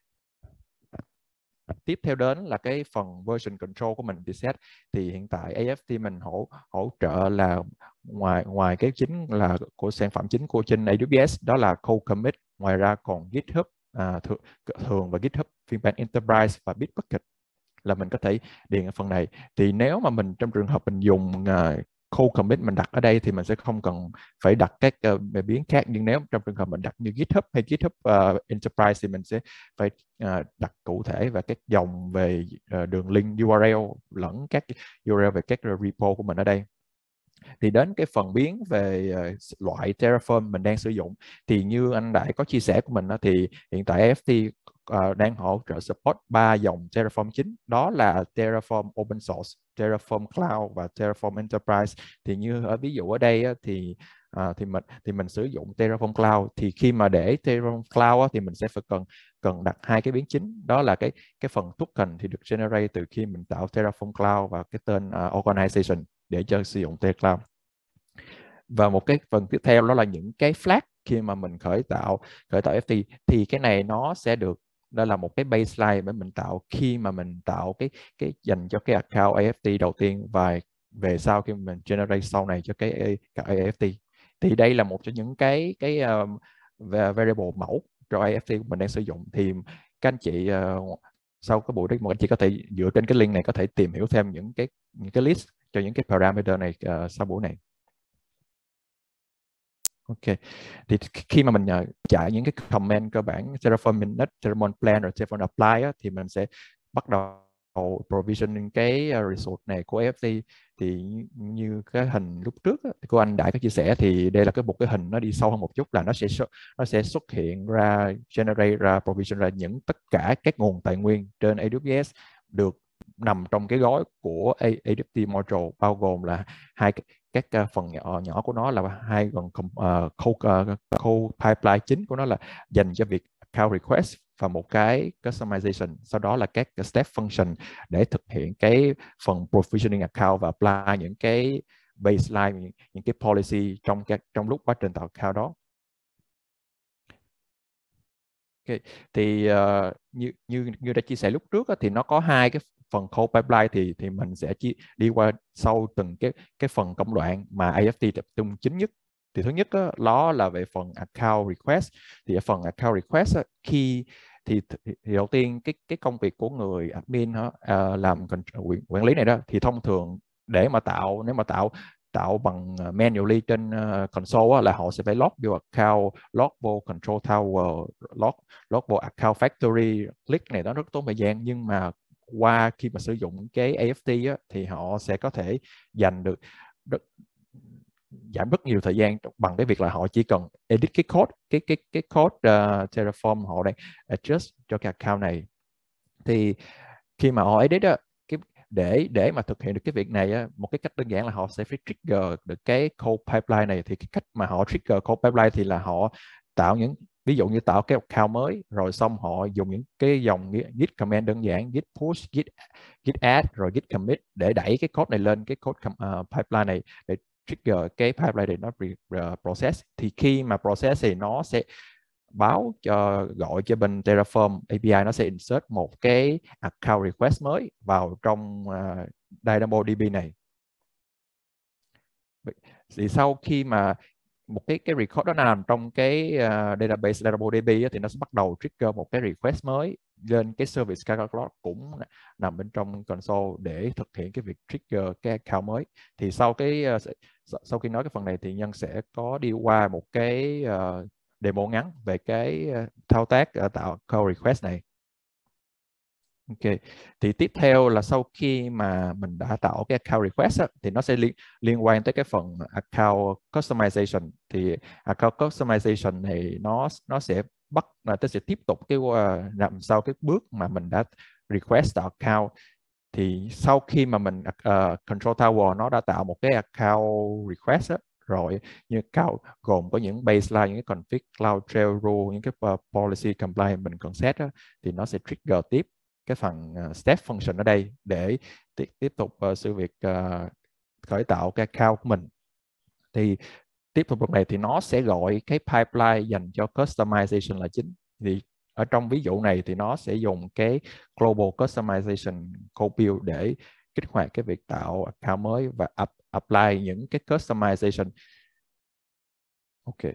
Tiếp theo đến là cái phần version control của mình thì set. Thì hiện tại a ép tê mình hỗ hỗ trợ là ngoài ngoài cái chính là của sản phẩm chính của trên a vê ét đó là code commit, ngoài ra còn GitHub à, thường, thường và GitHub phiên bản Enterprise và Bitbucket là mình có thể điền ở phần này. Thì nếu mà mình trong trường hợp mình dùng uh, code commit mình đặt ở đây thì mình sẽ không cần phải đặt các uh, biến khác. Nhưng nếu trong trường hợp mình đặt như GitHub hay GitHub uh, Enterprise thì mình sẽ phải uh, đặt cụ thể và các dòng về uh, đường link u rờ lờ lẫn các u rờ lờ về các repo của mình ở đây. Thì đến cái phần biến về uh, loại Terraform mình đang sử dụng, thì như anh Đại có chia sẻ của mình đó, thì hiện tại a ép tê uh, đang hỗ trợ support ba dòng Terraform chính, đó là Terraform Open Source, Terraform Cloud và Terraform Enterprise. Thì như ở ví dụ ở đây á, thì uh, thì mình thì mình sử dụng Terraform Cloud. Thì khi mà để Terraform Cloud á, thì mình sẽ phải cần cần đặt hai cái biến chính, đó là cái cái phần token thì được generate từ khi mình tạo Terraform Cloud và cái tên uh, organization để cho sử dụng Terraform Cloud. Và một cái phần tiếp theo đó là những cái flag khi mà mình khởi tạo khởi tạo ép tê, thì cái này nó sẽ được, đó là một cái baseline để mình tạo khi mà mình tạo cái cái dành cho cái account a ép tê đầu tiên, và về sau khi mình generate sau này cho cái a ép tê. Thì đây là một trong những cái cái um, variable mẫu cho a ép tê của mình đang sử dụng. Thì các anh chị uh, sau cái buổi đấy một anh chị có thể dựa trên cái link này có thể tìm hiểu thêm những cái những cái list cho những cái parameter này uh, sau buổi này. Ok, thì khi mà mình uh, chạy những cái comment cơ bản Terraform Mainnet, Terraform Plan rồi Terraform Apply á, thì mình sẽ bắt đầu provisioning cái uh, resource này của a ép tê. Thì như cái hình lúc trước á, cô anh Đại có chia sẻ, thì đây là cái một cái hình nó đi sâu hơn một chút, là nó sẽ nó sẽ xuất hiện ra, generate ra, provision ra những tất cả các nguồn tài nguyên trên a vê ét được nằm trong cái gói của a ép tê module, bao gồm là hai các uh, phần nhỏ nhỏ của nó là hai phần uh, code, uh, code pipeline chính của nó là dành cho việc account request và một cái customization, sau đó là các step function để thực hiện cái phần provisioning account và apply những cái baseline, những, những cái policy trong các trong lúc quá trình tạo account đó. Okay. Thì uh, như như như đã chia sẻ lúc trước á, thì nó có hai cái phần code pipeline, thì thì mình sẽ chi, đi qua sâu từng cái cái phần công đoạn mà a ép tê tập trung chính nhất. Thì thứ nhất á, đó là về phần account request. Thì ở phần account request á, khi thì, thì, thì đầu tiên cái cái công việc của người admin đó, uh, làm quản, quản lý này đó, thì thông thường để mà tạo nếu mà tạo tạo bằng manually trên uh, console á, là họ sẽ phải log vô account, log vô control tower, log log vô account factory, click này đó rất tốn thời gian. Nhưng mà qua khi mà sử dụng cái a ép tê á, thì họ sẽ có thể dành được rất, giảm rất nhiều thời gian bằng cái việc là họ chỉ cần edit cái code cái cái cái code uh, Terraform họ đang adjust cho cái account này. Thì khi mà họ edit á, cái để để mà thực hiện được cái việc này á, một cái cách đơn giản là họ sẽ phải trigger được cái code pipeline này. Thì cái cách mà họ trigger code pipeline thì là họ tạo những, ví dụ như tạo cái account mới, rồi xong họ dùng những cái dòng git command đơn giản, git push, git git add, rồi git commit để đẩy cái code này lên cái code uh, pipeline này để trigger cái pipeline để nó uh, process. Thì khi mà process thì nó sẽ báo cho, gọi cho bên Terraform a pê i, nó sẽ insert một cái account request mới vào trong uh, DynamoDB này. Thì sau khi mà một cái cái record đó nằm trong cái uh, database DynamoDB á, thì nó sẽ bắt đầu trigger một cái request mới lên cái service catalog cũng nằm bên trong console để thực hiện cái việc trigger cái account mới. Thì sau cái uh, sau khi nói cái phần này thì Nhân sẽ có đi qua một cái uh, demo ngắn về cái uh, thao tác uh, tạo account request này. Ok, thì tiếp theo là sau khi mà mình đã tạo cái account request á, thì nó sẽ liên liên quan tới cái phần account customization. Thì account customization thì nó nó sẽ bắt là nó sẽ tiếp tục cái uh, nằm sau cái bước mà mình đã request tạo account. Thì sau khi mà mình uh, control tower nó đã tạo một cái account request á, rồi như account gồm có những baseline, những cái config, cloud trail rule, những cái uh, policy compliance mình cần set á, thì nó sẽ trigger tiếp cái phần uh, step function ở đây để tiếp, tiếp tục uh, sự việc uh, khởi tạo cái account của mình. Thì tiếp tục lúc này thì nó sẽ gọi cái pipeline dành cho customization là chính. Thì ở trong ví dụ này thì nó sẽ dùng cái global customization code build để kích hoạt cái việc tạo account mới và up, apply những cái customization. Ok.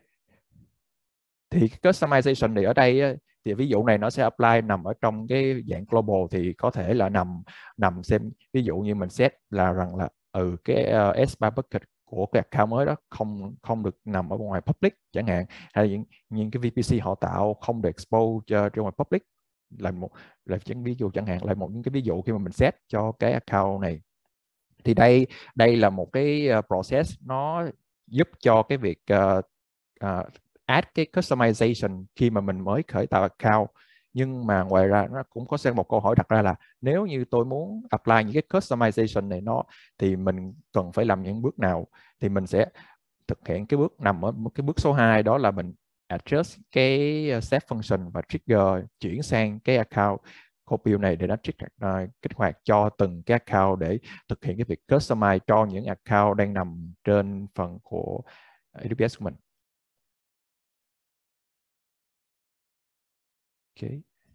Thì cái customization thì ở đây thì ví dụ này nó sẽ apply nằm ở trong cái dạng global, thì có thể là nằm nằm xem, ví dụ như mình set là rằng là ừ cái uh, S ba bucket của cái account mới đó không không được nằm ở ngoài public chẳng hạn, hay những những cái vê pê xê họ tạo không được expose cho ra ngoài public, là một là những ví dụ chẳng hạn, là một những cái ví dụ khi mà mình set cho cái account này. Thì đây đây là một cái uh, process nó giúp cho cái việc uh, uh, add cái customization khi mà mình mới khởi tạo account. Nhưng mà ngoài ra nó cũng có xem một câu hỏi đặt ra là nếu như tôi muốn apply những cái customization này nó thì mình cần phải làm những bước nào. Thì mình sẽ thực hiện cái bước nằm ở cái bước số hai, đó là mình adjust cái set function và trigger chuyển sang cái account copy này để nó trigger, uh, kích hoạt cho từng cái account để thực hiện cái việc customize cho những account đang nằm trên phần của a vê ét của mình. Ok.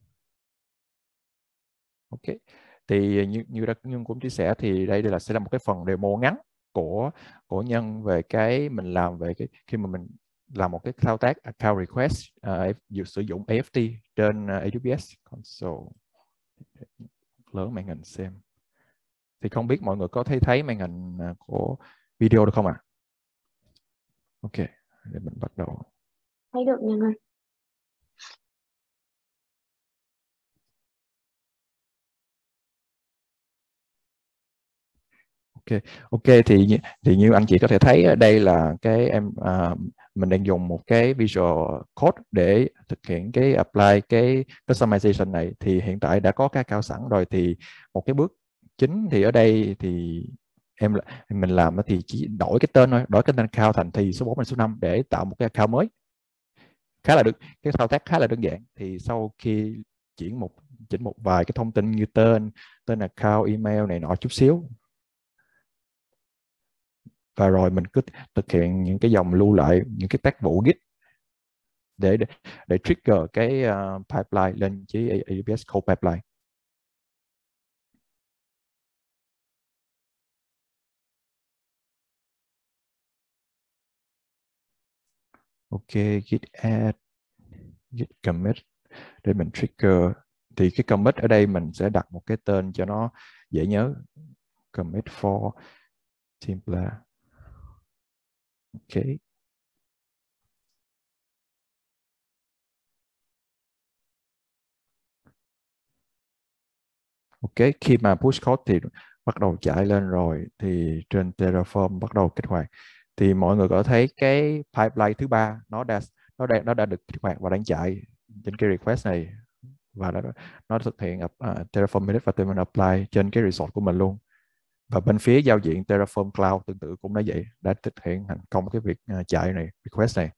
Ok. Thì như như đã Nhân cũng chia sẻ thì đây là sẽ là một cái phần demo ngắn của của Nhân về cái mình làm về cái khi mà mình làm một cái thao tác account request uh, sử dụng a ép tê trên uh, a vê ét console. Lớn màn hình xem. Thì không biết mọi người có thấy thấy màn hình của video được không ạ? À? Ok, để mình bắt đầu. Thấy được Nhân ơi. Ok, ok thì thì như anh chị có thể thấy ở đây là cái em à, mình đang dùng một cái Visual Code để thực hiện cái apply cái customization này. Thì hiện tại đã có cái account sẵn rồi, thì một cái bước chính thì ở đây thì em mình làm thì chỉ đổi cái tên thôi, đổi cái tên account thành thì số bốn và số năm để tạo một cái account mới. Khá là được, cái thao tác khá là đơn giản. Thì sau khi chuyển một chỉnh một vài cái thông tin như tên, tên account, email này nọ chút xíu, và rồi mình cứ thực hiện những cái dòng lưu lại những cái tác vụ Git để để, để trigger cái uh, pipeline lên với a vê ét Code Pipeline. Ok, git add, git commit để mình trigger. Thì cái commit ở đây mình sẽ đặt một cái tên cho nó dễ nhớ. Commit for Templar. Ok. Ok, khi mà push code thì bắt đầu chạy lên rồi, thì trên Terraform bắt đầu kích hoạt. Thì mọi người có thấy cái pipeline thứ ba nó đã nó đã nó đã được kích hoạt và đang chạy trên cái request này, và nó nó thực hiện uh, Terraform Manage và Terraform Apply trên cái resort của mình luôn. Và bên phía giao diện Terraform Cloud tương tự cũng đã vậy, đã thực hiện thành công cái việc uh, chạy này, request này.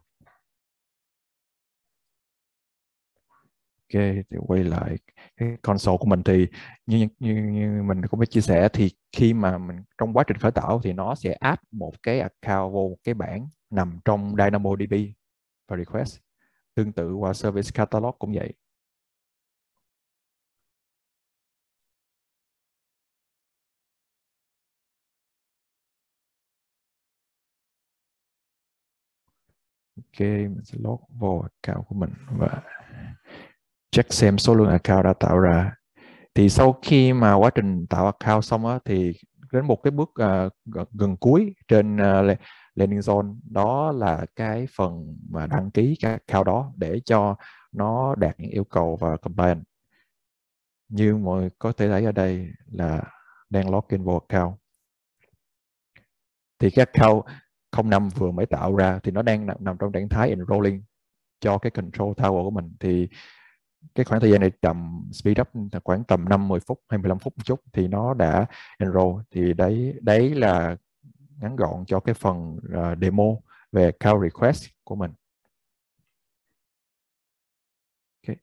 Ok, thì quay lại cái console của mình thì như, như, như mình cũng đã chia sẻ, thì khi mà mình trong quá trình khởi tạo thì nó sẽ add một cái account vô một cái bảng nằm trong DynamoDB và request. Tương tự qua Service Catalog cũng vậy. Ok, mình sẽ log vô account của mình và check xem số lượng account đã tạo ra. Thì sau khi mà quá trình tạo account xong á, thì đến một cái bước uh, gần cuối trên uh, landing zone, đó là cái phần mà đăng ký cái account đó để cho nó đạt những yêu cầu và compliant. Như mọi người có thể thấy ở đây là đang login vào account. Thì cái account không năm vừa mới tạo ra thì nó đang nằm, nằm trong trạng thái enrolling cho cái control tower của mình. Thì cái khoảng thời gian này tầm speed up khoảng tầm năm mươi phút hay mười lăm phút một chút thì nó đã enroll. Thì đấy đấy là ngắn gọn cho cái phần uh, demo về account request của mình. Okay.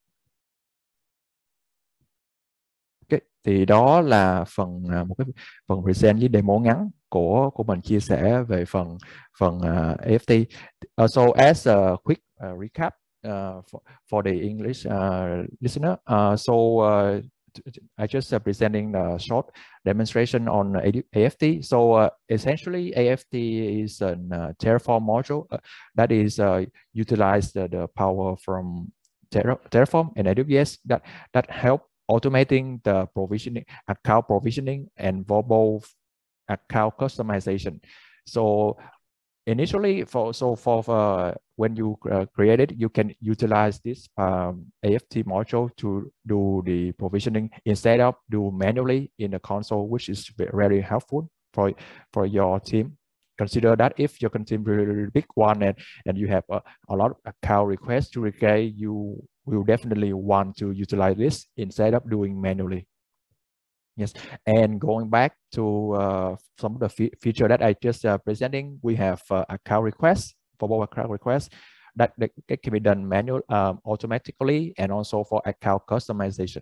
Okay. Thì đó là phần uh, một cái phần present với demo ngắn của của mình chia sẻ về phần phần uh, a ép tê. Uh, so as a quick uh, recap uh, for, for the English uh, listener, uh, so uh, I just uh, presenting a short demonstration on A F T. So uh, essentially, A F T is a uh, Terraform module uh, that is uh, utilize the, the power from Terra Terraform and A W S that that help automating the provisioning, account provisioning, and verbal account customization. So initially, for so for uh, when you uh, create it, you can utilize this um, A F T module to do the provisioning instead of do manually in the console, which is very helpful for for your team. Consider that if your team really, really big one and and you have a, a lot of account requests to recreate, you will definitely want to utilize this instead of doing manually. Yes, and going back to uh, some of the fe feature that I just uh, presenting, we have uh, account requests, for both account requests that, that, that can be done manual, um, automatically, and also for account customization.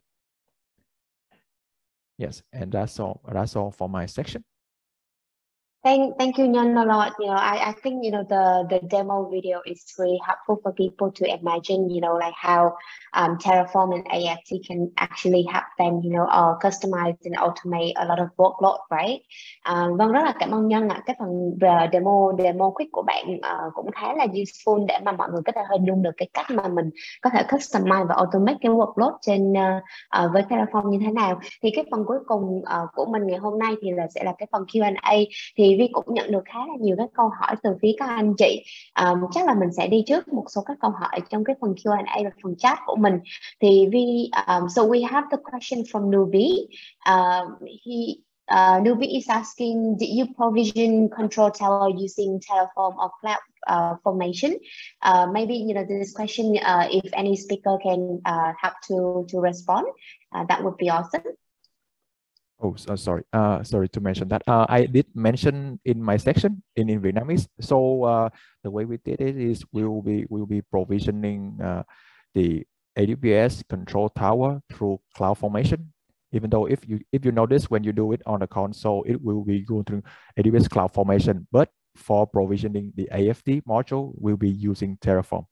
Yes, and that's all. That's all for my section. Thank, thank you, Nhan, a lot. You know, I, I think, you know, the, the demo video is really helpful for people to imagine, you know, like how um, Terraform and A F T can actually help them, you know, uh, customize and automate a lot of workload, right? Uh, vâng, rất là cảm ơn Nhân ạ. Cái phần demo demo quick của bạn uh, cũng khá là useful để mà mọi người có thể hình dung được cái cách mà mình có thể customize và automate cái workload trên uh, uh, với Terraform như thế nào. Thì cái phần cuối cùng uh, của mình ngày hôm nay thì là sẽ là cái phần Q and A. Thì thì Vi cũng nhận được khá là nhiều các câu hỏi từ phía các anh chị. Um, chắc là mình sẽ đi trước một số các câu hỏi trong cái phần Q and A và phần chat của mình. Thì Vi, um, so we have the question from Nubi. Uh, he Uh, Nubi is asking, did you provision control tower using Terraform or Cloud uh, Formation? Uh, maybe, you know, this question, uh, if any speaker can uh, help to, to respond, uh, that would be awesome. Oh, so sorry. Uh, sorry to mention that. Uh, I did mention in my section in, in Vietnamese. So uh, the way we did it is we will be we will be provisioning uh, the A W S control tower through Cloud Formation. Even though if you if you notice when you do it on the console, it will be going through A W S Cloud Formation. But for provisioning the A F T module, we'll be using Terraform.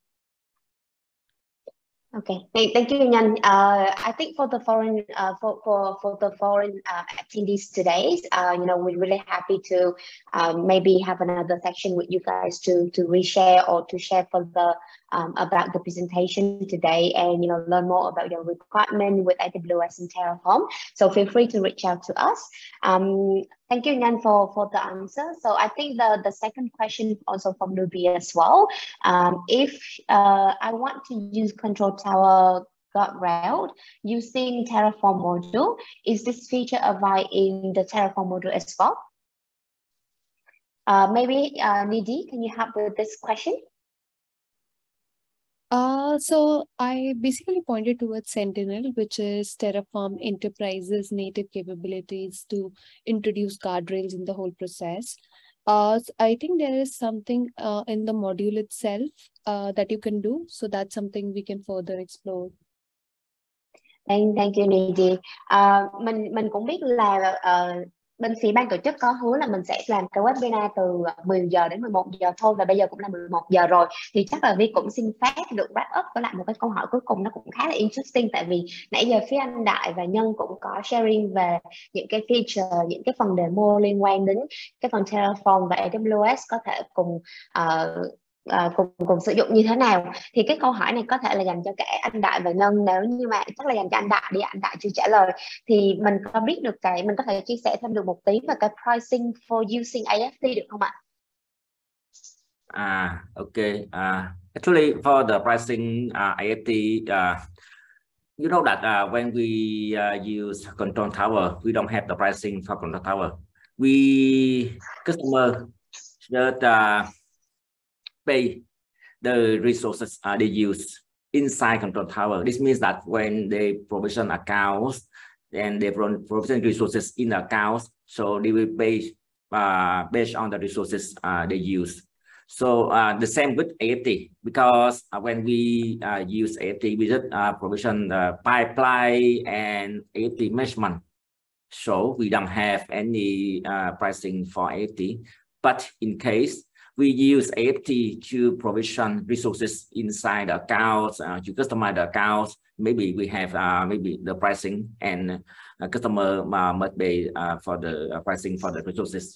Okay, thank, thank you, Nhan. Uh, I think for the foreign uh, for for for the foreign uh, attendees today, uh, you know, we're really happy to um, maybe have another section with you guys to to reshare or to share further um, about the presentation today, and you know, learn more about your requirement with A W S and Terraform. So feel free to reach out to us. Um, Thank you, Nhan, for, for the answer. So I think the, the second question also from Nubi as well. Um, if uh, I want to use Control Tower guardrail using Terraform module, is this feature available in the Terraform module as well? Uh, maybe uh, Nidhi, can you help with this question? Uh, so I basically pointed towards Sentinel, which is Terraform Enterprise's native capabilities to introduce guardrails in the whole process. Uh, so I think there is something uh, in the module itself uh, that you can do. So that's something we can further explore. Thank, thank you, Nidhi. Uh, mình mình cũng biết là uh, bên phía ban tổ chức có hứa là mình sẽ làm cái webinar từ mười giờ đến mười một giờ thôi, và bây giờ cũng là mười một giờ rồi, thì chắc là Vi cũng xin phép được wrap up với lại một cái câu hỏi cuối cùng, nó cũng khá là interesting, tại vì nãy giờ phía anh Đại và Nhân cũng có sharing về những cái feature, những cái phần demo liên quan đến cái phần Terraform và A W S có thể cùng uh, Uh, cùng cùng sử dụng như thế nào. Thì cái câu hỏi này có thể là dành cho cả anh Đại và Ngân, nếu như mà chắc là dành cho anh Đại đi, anh Đại chưa trả lời, thì mình có biết được cái, mình có thể chia sẻ thêm được một tí về cái pricing for using A F T được không ạ? Ah, okay. Uh, actually, for the pricing uh, A F T, uh, you know that uh, when we uh, use Control Tower, we don't have the pricing for Control Tower. We customer should uh, pay the resources uh, they use inside Control Tower. This means that when they provision accounts and they provision resources in accounts, so they will pay uh, based on the resources uh, they use. So uh, the same with A F T, because uh, when we uh, use A F T, we just uh, provision the pipeline and A F T measurement. So we don't have any uh, pricing for A F T. But in case we use A F T to provision resources inside the accounts, uh, to customize the accounts, maybe we have uh, maybe the pricing, and uh, customer uh, must pay uh, for the uh, pricing for the resources.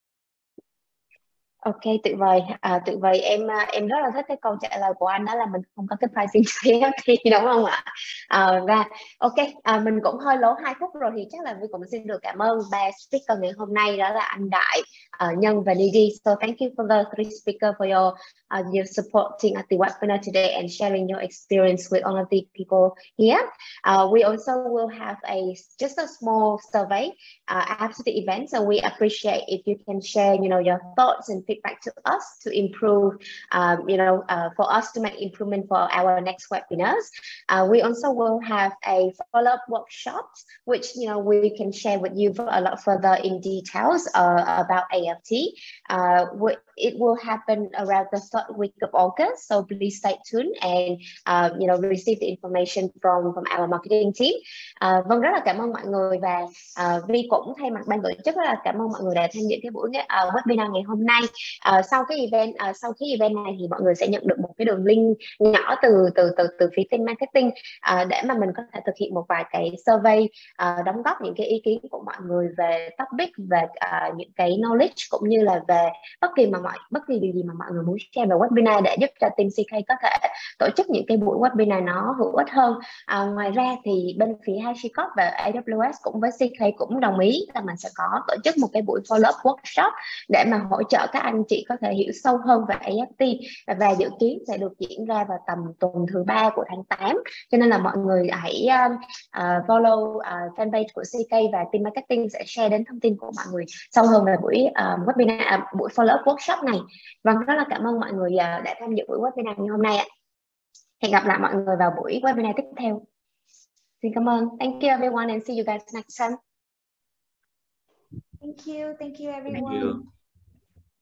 Ok, tuyệt vời. À, tuyệt vời. Em em rất là thích cái câu trả lời của anh, đó là mình không có cái pricing A F T, đúng không ạ? À, và ok, à, mình cũng hơi lố hai phút rồi, thì chắc là mình cũng xin được cảm ơn ba speaker ngày hôm nay, đó là anh Đại, uh, Nhân và Nidhi. So thank you for the three speakers for your uh, your supporting at the webinar today and sharing your experience with all of the people here. Uh, we also will have a just a small survey uh, after the event, so we appreciate if you can share, you know, your thoughts and feedback to us to improve, um, you know, uh, for us to make improvement for our next webinars. Uh, we also will have a follow-up workshop, which, you know, we can share with you a lot further in details uh, about A F T. Uh, it will happen around the third week of August, so please stay tuned and uh, you know, receive the information from from our marketing team. Uh, vâng, rất là cảm ơn mọi người, và uh, Vi cũng thay mặt ban tổ chức rất là cảm ơn mọi người đã tham dự cái buổi uh, webinar ngày hôm nay. uh, sau cái event uh, sau cái event này thì mọi người sẽ nhận được một cái đường link nhỏ từ từ từ từ phía team marketing uh, để mà mình có thể thực hiện một vài cái survey, uh, đóng góp những cái ý kiến của mọi người về topic, về uh, những cái knowledge cũng như là về bất kỳ mà mọi bất kỳ điều gì mà mọi người muốn share về webinar, để giúp cho team xê ca có thể tổ chức những cái buổi webinar nó hữu ích hơn. À, ngoài ra thì bên phía HashiCorp và a vê ét cũng với xê ca cũng đồng ý là mình sẽ có tổ chức một cái buổi follow up workshop để mà hỗ trợ các anh chị có thể hiểu sâu hơn về a ép tê, và dự kiến sẽ được diễn ra vào tầm tuần thứ ba của tháng tám. Cho nên là mọi người hãy uh, uh, follow uh, fanpage của xê ca và team marketing sẽ share đến thông tin của mọi người sâu hơn về buổi uh, webinar, uh, buổi follow up workshop này. Vâng, rất là cảm ơn mọi người uh, đã tham dự buổi webinar như hôm nay ạ. Hẹn gặp lại mọi người vào buổi webinar tiếp theo. Xin cảm ơn. Thank you everyone and see you guys next time. Thank you. Thank you everyone. Thank you.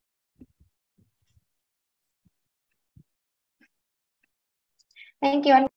Thank you.